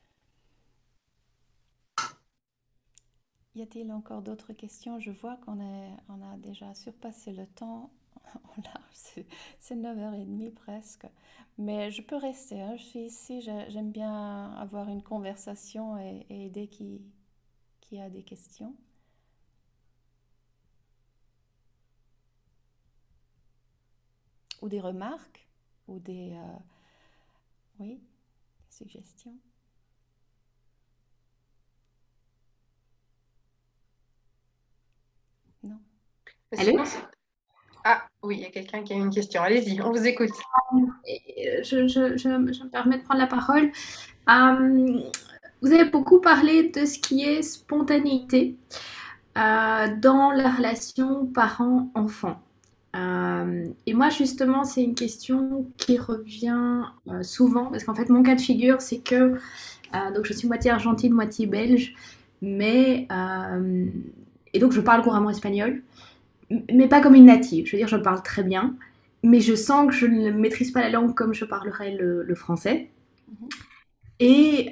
Y a-t-il encore d'autres questions? Je vois on a déjà surpassé le temps. Oh là, c'est 9h30 presque. Mais je peux rester, hein. Je suis ici, j'aime bien avoir une conversation et aider qui a des questions. Ou des remarques, ou oui, suggestions. Non. Mais Allô? sinon, ah oui, il y a quelqu'un qui a une question. Allez-y, on vous écoute. Je me permets de prendre la parole. Euh, Vous avez beaucoup parlé de ce qui est spontanéité dans la relation parent-enfant. Et moi, justement, c'est une question qui revient souvent, parce qu'en fait, mon cas de figure, c'est que donc je suis moitié argentine, moitié belge, mais et donc je parle couramment espagnol, mais pas comme une native. Je veux dire, je parle très bien, mais je sens que je ne maîtrise pas la langue comme je parlerais le français. Mhm. Et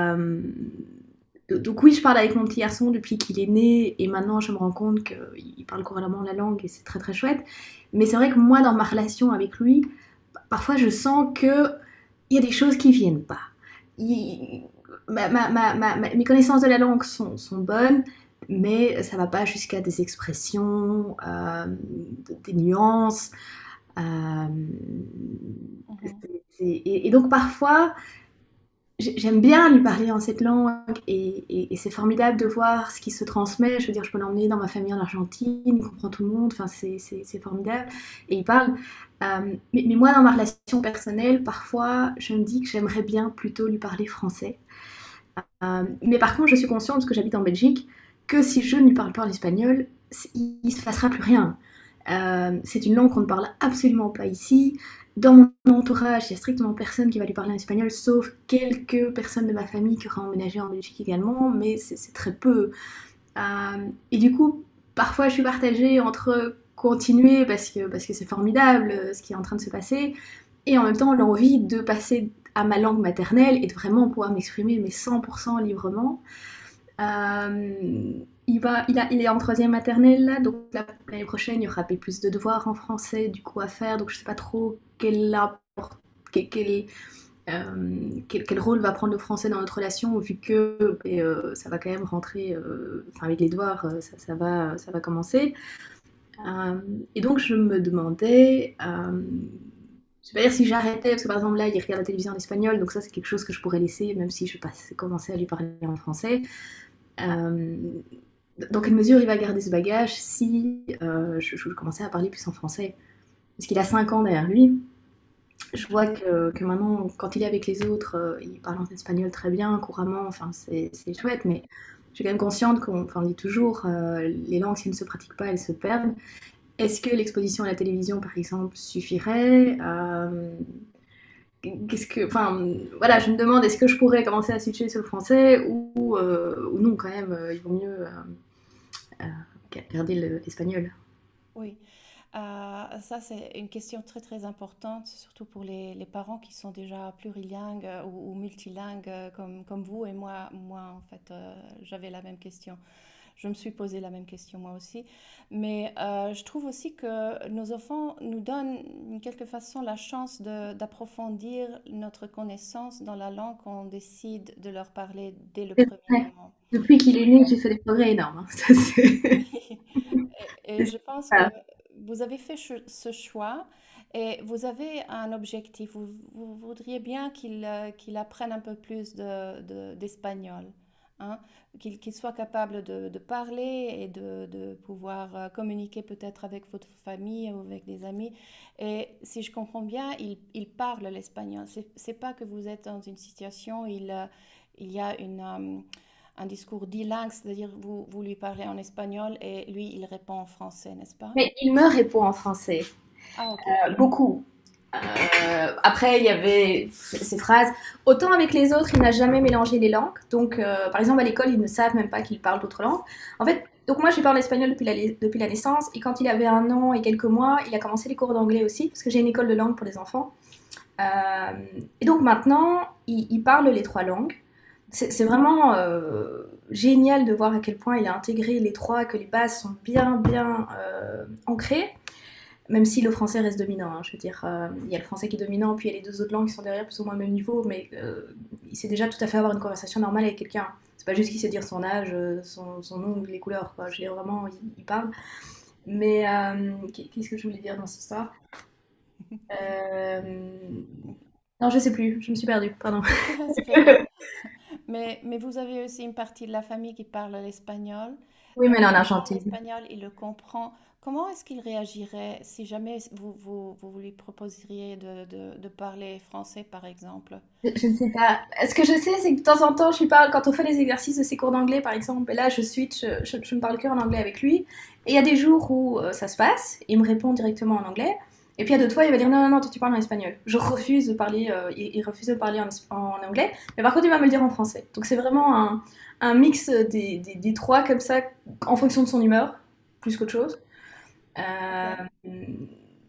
donc oui, je parle avec mon petit garçon depuis qu'il est né, et maintenant je me rends compte qu'il parle couramment la langue, et c'est très très chouette. Mais c'est vrai que moi, dans ma relation avec lui, parfois je sens qu'il y a des choses qui viennent pas. Il- mes connaissances de la langue sont bonnes, mais ça va pas jusqu'à des expressions, des nuances. euh, Mhm. et donc parfois, j'aime bien lui parler en cette langue, et c'est formidable de voir ce qui se transmet. Je veux dire, je peux l'emmener dans ma famille en Argentine, il comprend tout le monde, enfin, c'est formidable. Et il parle. Mais moi, dans ma relation personnelle, parfois, je me dis que j'aimerais bien plutôt lui parler français. Mais par contre, je suis consciente, parce que j'habite en Belgique, que si je ne lui parle pas en espagnol, il ne se passera plus rien. C'est une langue qu'on ne parle absolument pas ici. Dans mon entourage, il n'y a strictement personne qui va lui parler en espagnol, sauf quelques personnes de ma famille qui auraient emménagé en Belgique également, mais c'est très peu. Et du coup, parfois je suis partagée entre continuer parce que c'est formidable ce qui est en train de se passer, et en même temps l'envie de passer à ma langue maternelle et de vraiment pouvoir m'exprimer mais 100% librement. Il est en troisième maternelle là, donc l'année prochaine il y aura plus de devoirs en français du coup à faire, donc je sais pas trop quel rôle va prendre le français dans notre relation, vu que ça va quand même rentrer, enfin avec les devoirs, ça va commencer. Et donc je me demandais, je vais pas dire si j'arrêtais, parce que par exemple là, il regarde la télévision en espagnol, donc ça c'est quelque chose que je pourrais laisser, même si je commençais à lui parler en français. Euh, dans quelle mesure il va garder ce bagage si je commençais à parler plus en français? Parce qu'il a 5 ans derrière lui. Je vois que maintenant, quand il est avec les autres, il parle en espagnol très bien, couramment, enfin c'est chouette, mais je suis quand même consciente on dit toujours, les langues, si elles ne se pratiquent pas, elles se perdent. Est-ce que l'exposition à la télévision, par exemple, suffirait? Enfin, voilà, je me demande, est-ce que je pourrais commencer à switcher sur le français, ou non, quand même, il vaut mieux garder l'espagnol. Oui. Ça, c'est une question très très importante, surtout pour les parents qui sont déjà plurilingues ou multilingues comme vous et moi en fait, j'avais la même question. Je me suis posé la même question moi aussi. Mais je trouve aussi que nos enfants nous donnent d'une quelque façon la chance d'approfondir notre connaissance dans la langue qu'on décide de leur parler dès le premier Ouais. moment. Depuis qu'il est né, j'ai fait des progrès énormes, hein. Ça, c'est Oui. Et c'est je pense que ça. vous avez fait ce choix et vous avez un objectif. Vous voudriez bien qu'il apprenne un peu plus d'espagnol, hein, qu'il soit capable de parler et de pouvoir communiquer peut-être avec votre famille ou avec des amis. Et si je comprends bien, il parle l'espagnol. C'est pas que vous êtes dans une situation où il y a un discours bilingue, c'est-à-dire vous lui parlez en espagnol et lui, il répond en français, n'est-ce pas? Mais il me répond en français, Ah, ok. beaucoup. Après, il y avait ces phrases. Autant avec les autres, il n'a jamais mélangé les langues. Donc, par exemple, à l'école, ils ne savent même pas qu'il parle d'autres langues. En fait, donc moi, je parle espagnol depuis la naissance. Et quand il avait 1 an et quelques mois, il a commencé les cours d'anglais aussi, parce que j'ai une école de langue pour les enfants. Euh, et donc maintenant, il parle les 3 langues. C'est vraiment génial de voir à quel point il a intégré les 3, que les bases sont bien, bien ancrées, même si le français reste dominant, hein. Je veux dire, il y a le français qui est dominant, puis il y a les 2 autres langues qui sont derrière, plus ou moins au même niveau, mais il sait déjà tout à fait avoir une conversation normale avec quelqu'un. C'est pas juste qu'il sait dire son âge, son nom, les couleurs, quoi. Je veux dire, vraiment, il parle. Mais qu'est-ce que je voulais dire dans cette histoire? Euh, Non, je sais plus, je me suis perdue, pardon. C'est pas grave. Mais vous avez aussi une partie de la famille qui parle l'espagnol. Oui, mais Donc, elle est en il parle Argentine. l'espagnol, il le comprend. Comment est-ce qu'il réagirait si jamais vous lui proposeriez de parler français, par exemple? Je ne sais pas. Ce que je sais, c'est que de temps en temps, je lui parle, quand on fait les exercices de ses cours d'anglais, par exemple, et là, je switch, je ne parle que en anglais avec lui. Et il y a des jours où ça se passe, il me répond directement en anglais. Et puis il y a d'autres fois, il va dire non, non, non, toi tu parles en espagnol. Je refuse de parler, il refuse de parler en anglais. Mais par contre, il va me le dire en français. Donc c'est vraiment un mix des 3 comme ça, en fonction de son humeur, plus qu'autre chose. Ok. Euh,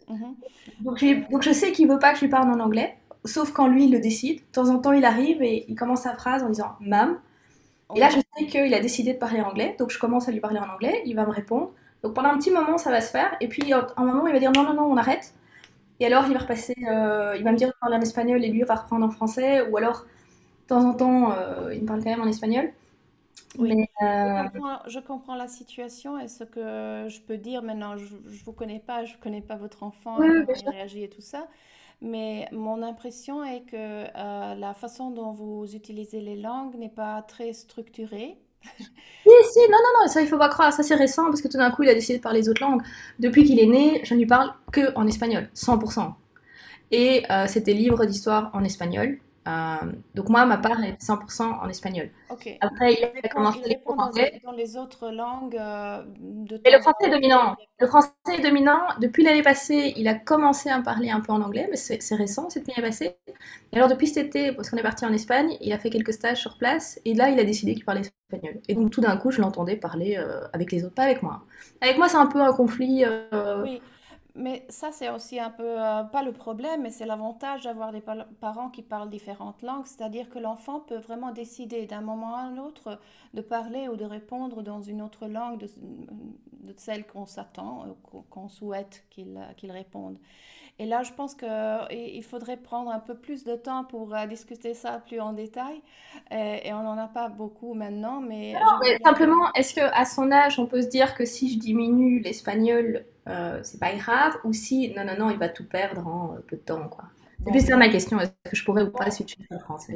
Mhm. Donc je sais qu'il veut pas que je lui parle en anglais, sauf quand lui il le décide. De temps en temps, il arrive et il commence sa phrase en disant Mam. Et là, Oui, je sais qu'il a décidé de parler anglais, donc je commence à lui parler en anglais, il va me répondre. Donc pendant un petit moment, ça va se faire, et puis à un moment, il va dire non, non, non, on arrête. Et alors, il va repasser, il va me dire de parler en espagnol et lui va reprendre en français, ou alors de temps en temps, il me parle quand même en espagnol. oui. Mais Je comprends la situation et ce que je peux dire maintenant. Je ne vous connais pas, je ne connais pas votre enfant oui, et oui, comment bien il sûr. réagit et tout ça. Mais mon impression est que la façon dont vous utilisez les langues n'est pas très structurée. Si, si, non, non, non, ça il faut pas croire, ça c'est récent parce que tout d'un coup il a décidé de parler les autres langues. Depuis qu'il est né, je ne lui parle que en espagnol, 100%. Et c'était livre d'histoire en espagnol. Donc moi, ma part est 100% en espagnol. Ok, Après, il a commencé il les cours répond d'anglais. dans les autres langues de Et le temps en français est temps. Mais dominant. Le français est dominant. Depuis l'année passée, il a commencé à parler un peu en anglais, mais c'est récent, cette année passée. Et alors depuis cet été, parce qu'on est parti en Espagne, il a fait quelques stages sur place, et là, il a décidé qu'il parlait espagnol. Et donc tout d'un coup, je l'entendais parler avec les autres, pas avec moi. Avec moi, c'est un peu un conflit. oui, mais ça, c'est aussi un peu, pas le problème, mais c'est l'avantage d'avoir des parents qui parlent différentes langues, c'est-à-dire que l'enfant peut vraiment décider d'un moment à un autre de parler ou de répondre dans une autre langue de celle qu'on s'attend, qu'on souhaite qu'il réponde. Et là, je pense qu'il faudrait prendre un peu plus de temps pour discuter ça plus en détail, et on n'en a pas beaucoup maintenant, mais j'aimerais Mais bien simplement, est-ce que à son âge, on peut se dire que si je diminue l'espagnol, c'est pas grave, ou si non, non, non, il va tout perdre en peu de temps, quoi. C'est plus bon. ça ma question. Est-ce que je pourrais ou pas Bon, switcher sur le français?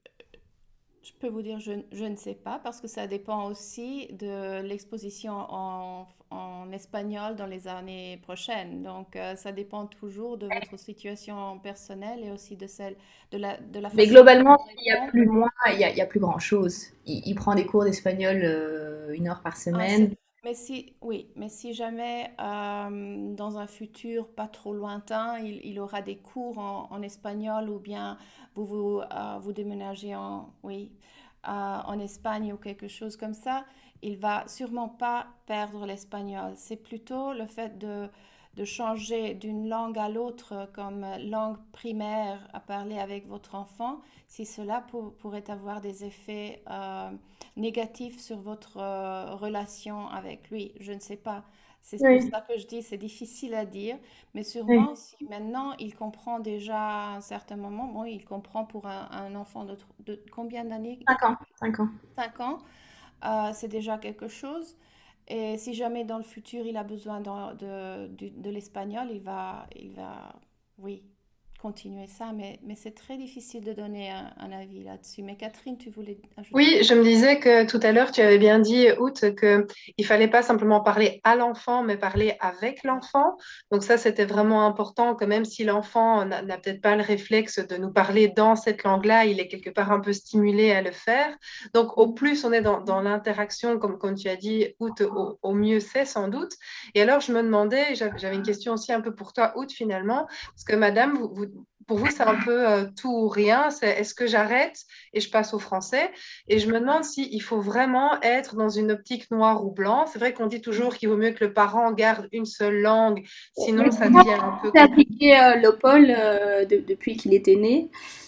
je peux vous dire, je ne sais pas, parce que ça dépend aussi de l'exposition en espagnol dans les années prochaines. Donc, ça dépend toujours de votre situation personnelle et aussi de celle, de la Mais façon globalement, dont on il y a répond. plus moi, il y a plus grand-chose. Il prend des cours d'espagnol 1 heure par Ah, semaine. mais si, oui, mais si jamais dans un futur pas trop lointain, il aura des cours en espagnol ou bien vous déménagez oui, en Espagne ou quelque chose comme ça, il va sûrement pas perdre l'espagnol. C'est plutôt le fait de changer d'une langue à l'autre comme langue primaire à parler avec votre enfant, si cela pourrait avoir des effets négatif sur votre relation avec lui. Je ne sais pas. C'est pour Oui, ça que je dis c'est difficile à dire, mais oui. sûrement si maintenant il comprend déjà à un certain moment, bon, il comprend pour un enfant de combien d'années? 5 ans, 5 ans. 5 ans, c'est déjà quelque chose. Et si jamais dans le futur il a besoin de l'espagnol, il va, oui, continuer ça, mais c'est très difficile de donner un avis là-dessus. Mais Catherine, tu voulais ajouter Oui, quelque je me disais que tout à l'heure, tu avais bien dit, Out, qu'il ne fallait pas simplement parler à l'enfant, mais parler avec chose? l'enfant. Donc ça, c'était vraiment important que même si l'enfant n'a peut-être pas le réflexe de nous parler dans cette langue-là, il est quelque part un peu stimulé à le faire. Donc au plus on est dans l'interaction, comme tu as dit, Out, au mieux c'est sans doute. Et alors, je me demandais, j'avais une question aussi un peu pour toi, Out, finalement, parce que madame, pour vous, c'est un peu tout ou rien. C'est est-ce que j'arrête et je passe au français? Et je me demande s'il faut vraiment être dans une optique noire ou blanc. C'est vrai qu'on dit toujours qu'il vaut mieux que le parent garde une seule langue, Mais sinon ça moi, devient un peu j'ai compliqué. appliqué l'OPOL depuis qu'il était né.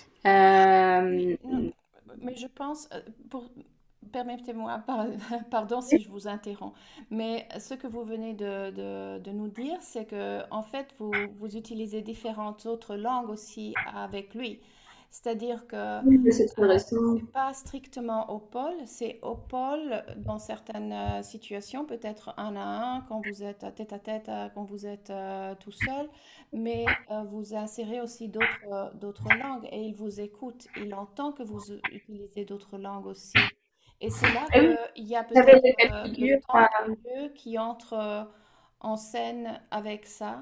Oui, Euh, non, mais je pense, permettez-moi, pardon si je vous interromps, mais ce que vous venez de nous dire, c'est que en fait, vous utilisez différentes autres langues aussi avec lui. C'est-à-dire que oui, mais c'est très récent. c'est pas strictement au pôle, c'est au pôle dans certaines situations, peut-être un à un quand vous êtes à tête, quand vous êtes tout seul, mais vous insérez aussi d'autres langues et il vous écoute. Il entend que vous utilisez d'autres langues aussi. Et c'est là Ah oui, qu'il y a j'avais peut-être le cas de le figure. temps de Dieu qui entre en scène avec ça.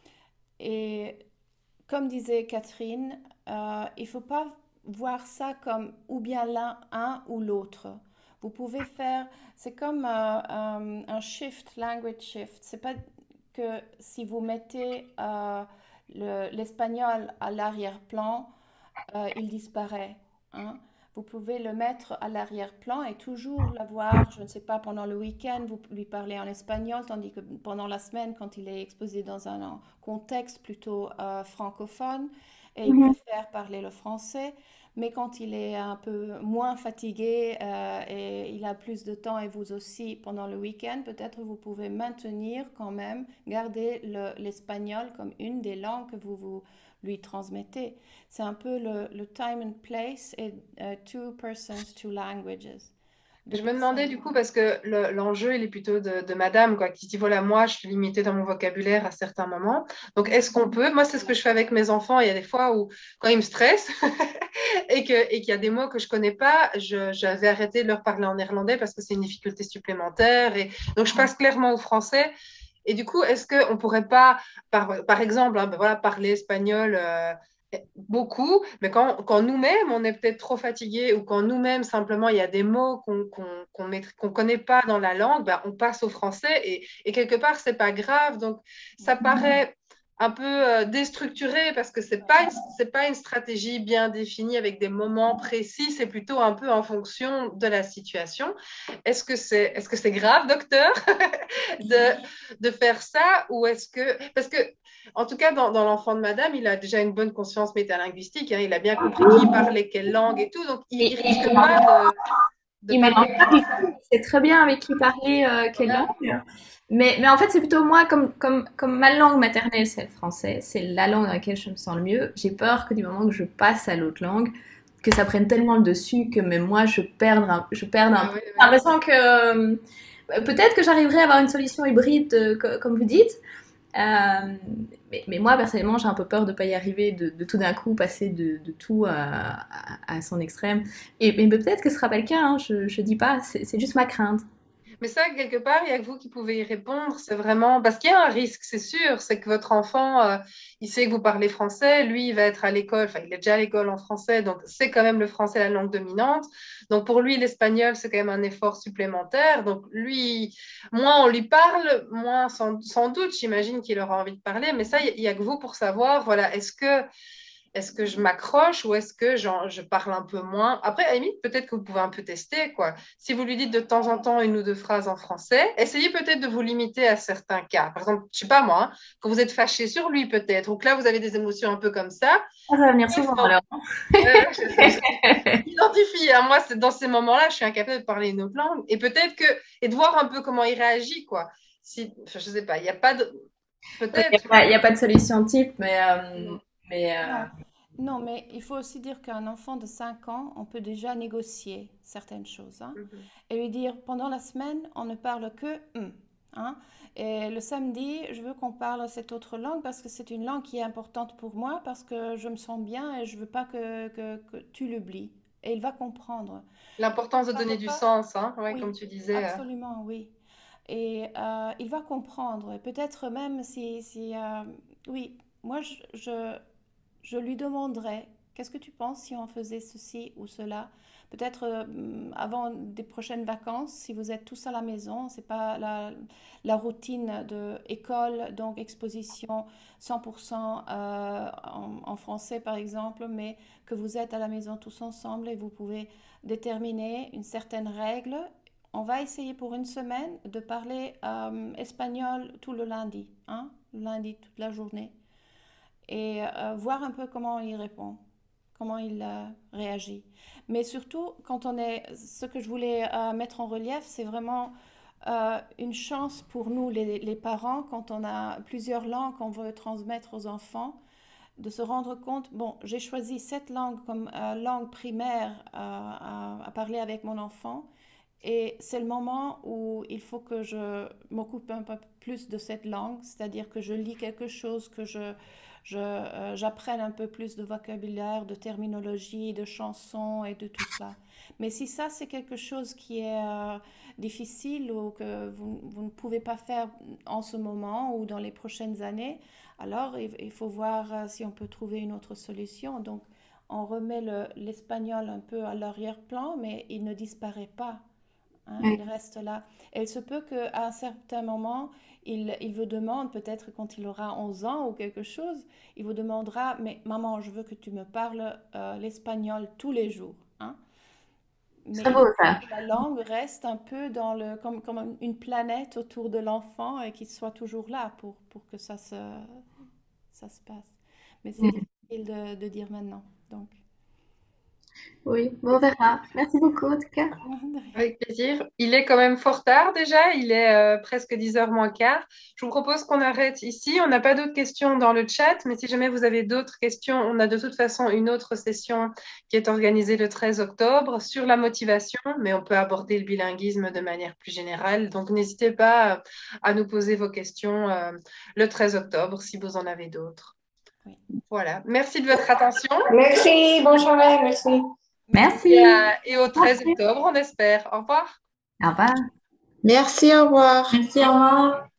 Et comme disait Catherine, il ne faut pas voir ça comme ou bien l'un, un ou l'autre. Vous pouvez faire, c'est comme un shift, language shift. C'est pas que si vous mettez l'espagnol à l'arrière-plan, il disparaît, hein. vous pouvez le mettre à l'arrière-plan et toujours l'avoir, je ne sais pas, pendant le week-end, vous lui parlez en espagnol, tandis que pendant la semaine, quand il est exposé dans un contexte plutôt francophone, et il Mhm. préfère parler le français. Mais quand il est un peu moins fatigué et il a plus de temps et vous aussi pendant le week-end, peut-être vous pouvez maintenir quand même, garder l'espagnol comme une des langues que vous lui transmettez. C'est un peu le time and place et two persons, two languages. Deux Je me demandais personnes. du coup, parce que l'enjeu, il est plutôt de madame, quoi, qui dit, voilà, moi, je suis limitée dans mon vocabulaire à certains moments. Donc, est-ce qu'on peut, moi, c'est ce que je fais avec mes enfants, il y a des fois où, quand ils me stressent et qu'il y a des mots que je connais pas, j'avais arrêté de leur parler en néerlandais parce que c'est une difficulté supplémentaire. Et donc, je passe clairement au français. Et du coup, est-ce qu'on ne pourrait pas, par exemple, hein, ben voilà, parler espagnol beaucoup, mais quand nous-mêmes, on est peut-être trop fatigué ou quand nous-mêmes, simplement, il y a des mots qu'on connaît pas dans la langue, ben, on passe au français et quelque part, c'est pas grave. Donc, ça paraît un peu déstructuré parce que c'est pas une stratégie bien définie avec des moments précis, c'est plutôt un peu en fonction de la situation. Est-ce que c'est grave, docteur, de faire ça ou est-ce que... Parce que, en tout cas, dans l'enfant de madame, il a déjà une bonne conscience métalinguistique, hein, il a bien compris qui parlait quelle langue et tout, donc il Et risque pas de il mélange parler pas du français. tout. Il sait très bien avec qui parler quelle Voilà. langue. Mais en fait, c'est plutôt moi, comme ma langue maternelle, c'est le français, c'est la langue dans laquelle je me sens le mieux. J'ai peur que du moment que je passe à l'autre langue, que ça prenne tellement le dessus que même moi, je perde un Ah peu. oui, J'ai oui. l'impression que peut-être que j'arriverai à avoir une solution hybride, comme vous dites. Euh, mais moi, personnellement, j'ai un peu peur de ne pas y arriver, de tout d'un coup passer de tout à son extrême. Mais peut-être que ce ne sera pas le cas, hein, je ne dis pas, c'est juste ma crainte. Mais ça, quelque part, il n'y a que vous qui pouvez y répondre. C'est vraiment parce qu'il y a un risque, c'est sûr. C'est que votre enfant, il sait que vous parlez français. Lui, il va être à l'école. Enfin, il est déjà à l'école en français. Donc, c'est quand même le français la langue dominante. Donc, pour lui, l'espagnol, c'est quand même un effort supplémentaire. Donc, lui, moins on lui parle, moins sans doute, j'imagine qu'il aura envie de parler. Mais ça, il y a que vous pour savoir, voilà, est-ce que je m'accroche ou est-ce que je parle un peu moins? Après, à la limite, peut-être que vous pouvez un peu tester, quoi. Si vous lui dites de temps en temps une ou deux phrases en français, essayez peut-être de vous limiter à certains cas. Par exemple, je sais pas moi, hein, quand vous êtes fâché sur lui peut-être, ou que là, vous avez des émotions un peu comme ça. Ça va venir Bref, souvent alors. j'identifie, hein, moi, dans ces moments-là, je suis incapable de parler une autre langue. Et peut-être que, et de voir un peu comment il réagit, quoi. Si, enfin, je sais pas, il n'y a pas de, Il peut-être. n'y a pas de solution type, Non. mais Non, non, mais il faut aussi dire qu'un enfant de 5 ans, on peut déjà négocier certaines choses, hein, Mhm. et lui dire pendant la semaine, on ne parle que hein, et le samedi, je veux qu'on parle cette autre langue parce que c'est une langue qui est importante pour moi, parce que je me sens bien et je veux pas que tu l'oublies. Et il va comprendre. L'importance de Il donner parle du pas. sens, hein, ouais, comme Oui, tu disais. absolument, oui. Et il va comprendre. Et peut-être même oui, moi, je lui demanderai, qu'est-ce que tu penses si on faisait ceci ou cela? Peut-être avant des prochaines vacances, si vous êtes tous à la maison, c'est pas la routine de école, donc exposition 100% en français par exemple, mais que vous êtes à la maison tous ensemble et vous pouvez déterminer une certaine règle. On va essayer pour une semaine de parler espagnol tout le lundi, hein, le lundi toute la journée et voir un peu comment il répond, comment il réagit. Mais surtout, ce que je voulais mettre en relief, c'est vraiment une chance pour nous, les parents, quand on a plusieurs langues qu'on veut transmettre aux enfants, de se rendre compte, bon, j'ai choisi cette langue comme langue primaire à parler avec mon enfant, et c'est le moment où il faut que je m'occupe un peu plus de cette langue, c'est-à-dire que je lis quelque chose, que j'apprenne un peu plus de vocabulaire, de terminologie, de chansons et de tout ça. Mais si ça, c'est quelque chose qui est difficile ou que vous ne pouvez pas faire en ce moment ou dans les prochaines années, alors il faut voir si on peut trouver une autre solution. Donc, on remet l'espagnol un peu à l'arrière-plan, mais il ne disparaît pas. Hein, il reste là. Et il se peut qu'à un certain moment, il vous demande, peut-être quand il aura 11 ans ou quelque chose, il vous demandera, mais maman, je veux que tu me parles l'espagnol tous les jours. Hein. mais C'est beau ça. la langue reste un peu comme une planète autour de l'enfant et qu'il soit toujours là pour que ça se passe. Mais c'est difficile de dire maintenant. Donc, Oui, bon, on verra. Merci beaucoup en tout cas. de rien. Avec plaisir. Il est quand même fort tard déjà, il est presque 10h moins quart. Je vous propose qu'on arrête ici. On n'a pas d'autres questions dans le chat, mais si jamais vous avez d'autres questions, on a de toute façon une autre session qui est organisée le 13 octobre sur la motivation, mais on peut aborder le bilinguisme de manière plus générale. Donc n'hésitez pas à nous poser vos questions le 13 octobre si vous en avez d'autres. Oui. Voilà. Merci de votre attention Merci, bonne journée, merci. Merci. et au 13 octobre, on espère. Au revoir. Au revoir. Merci, au revoir. Merci, au revoir.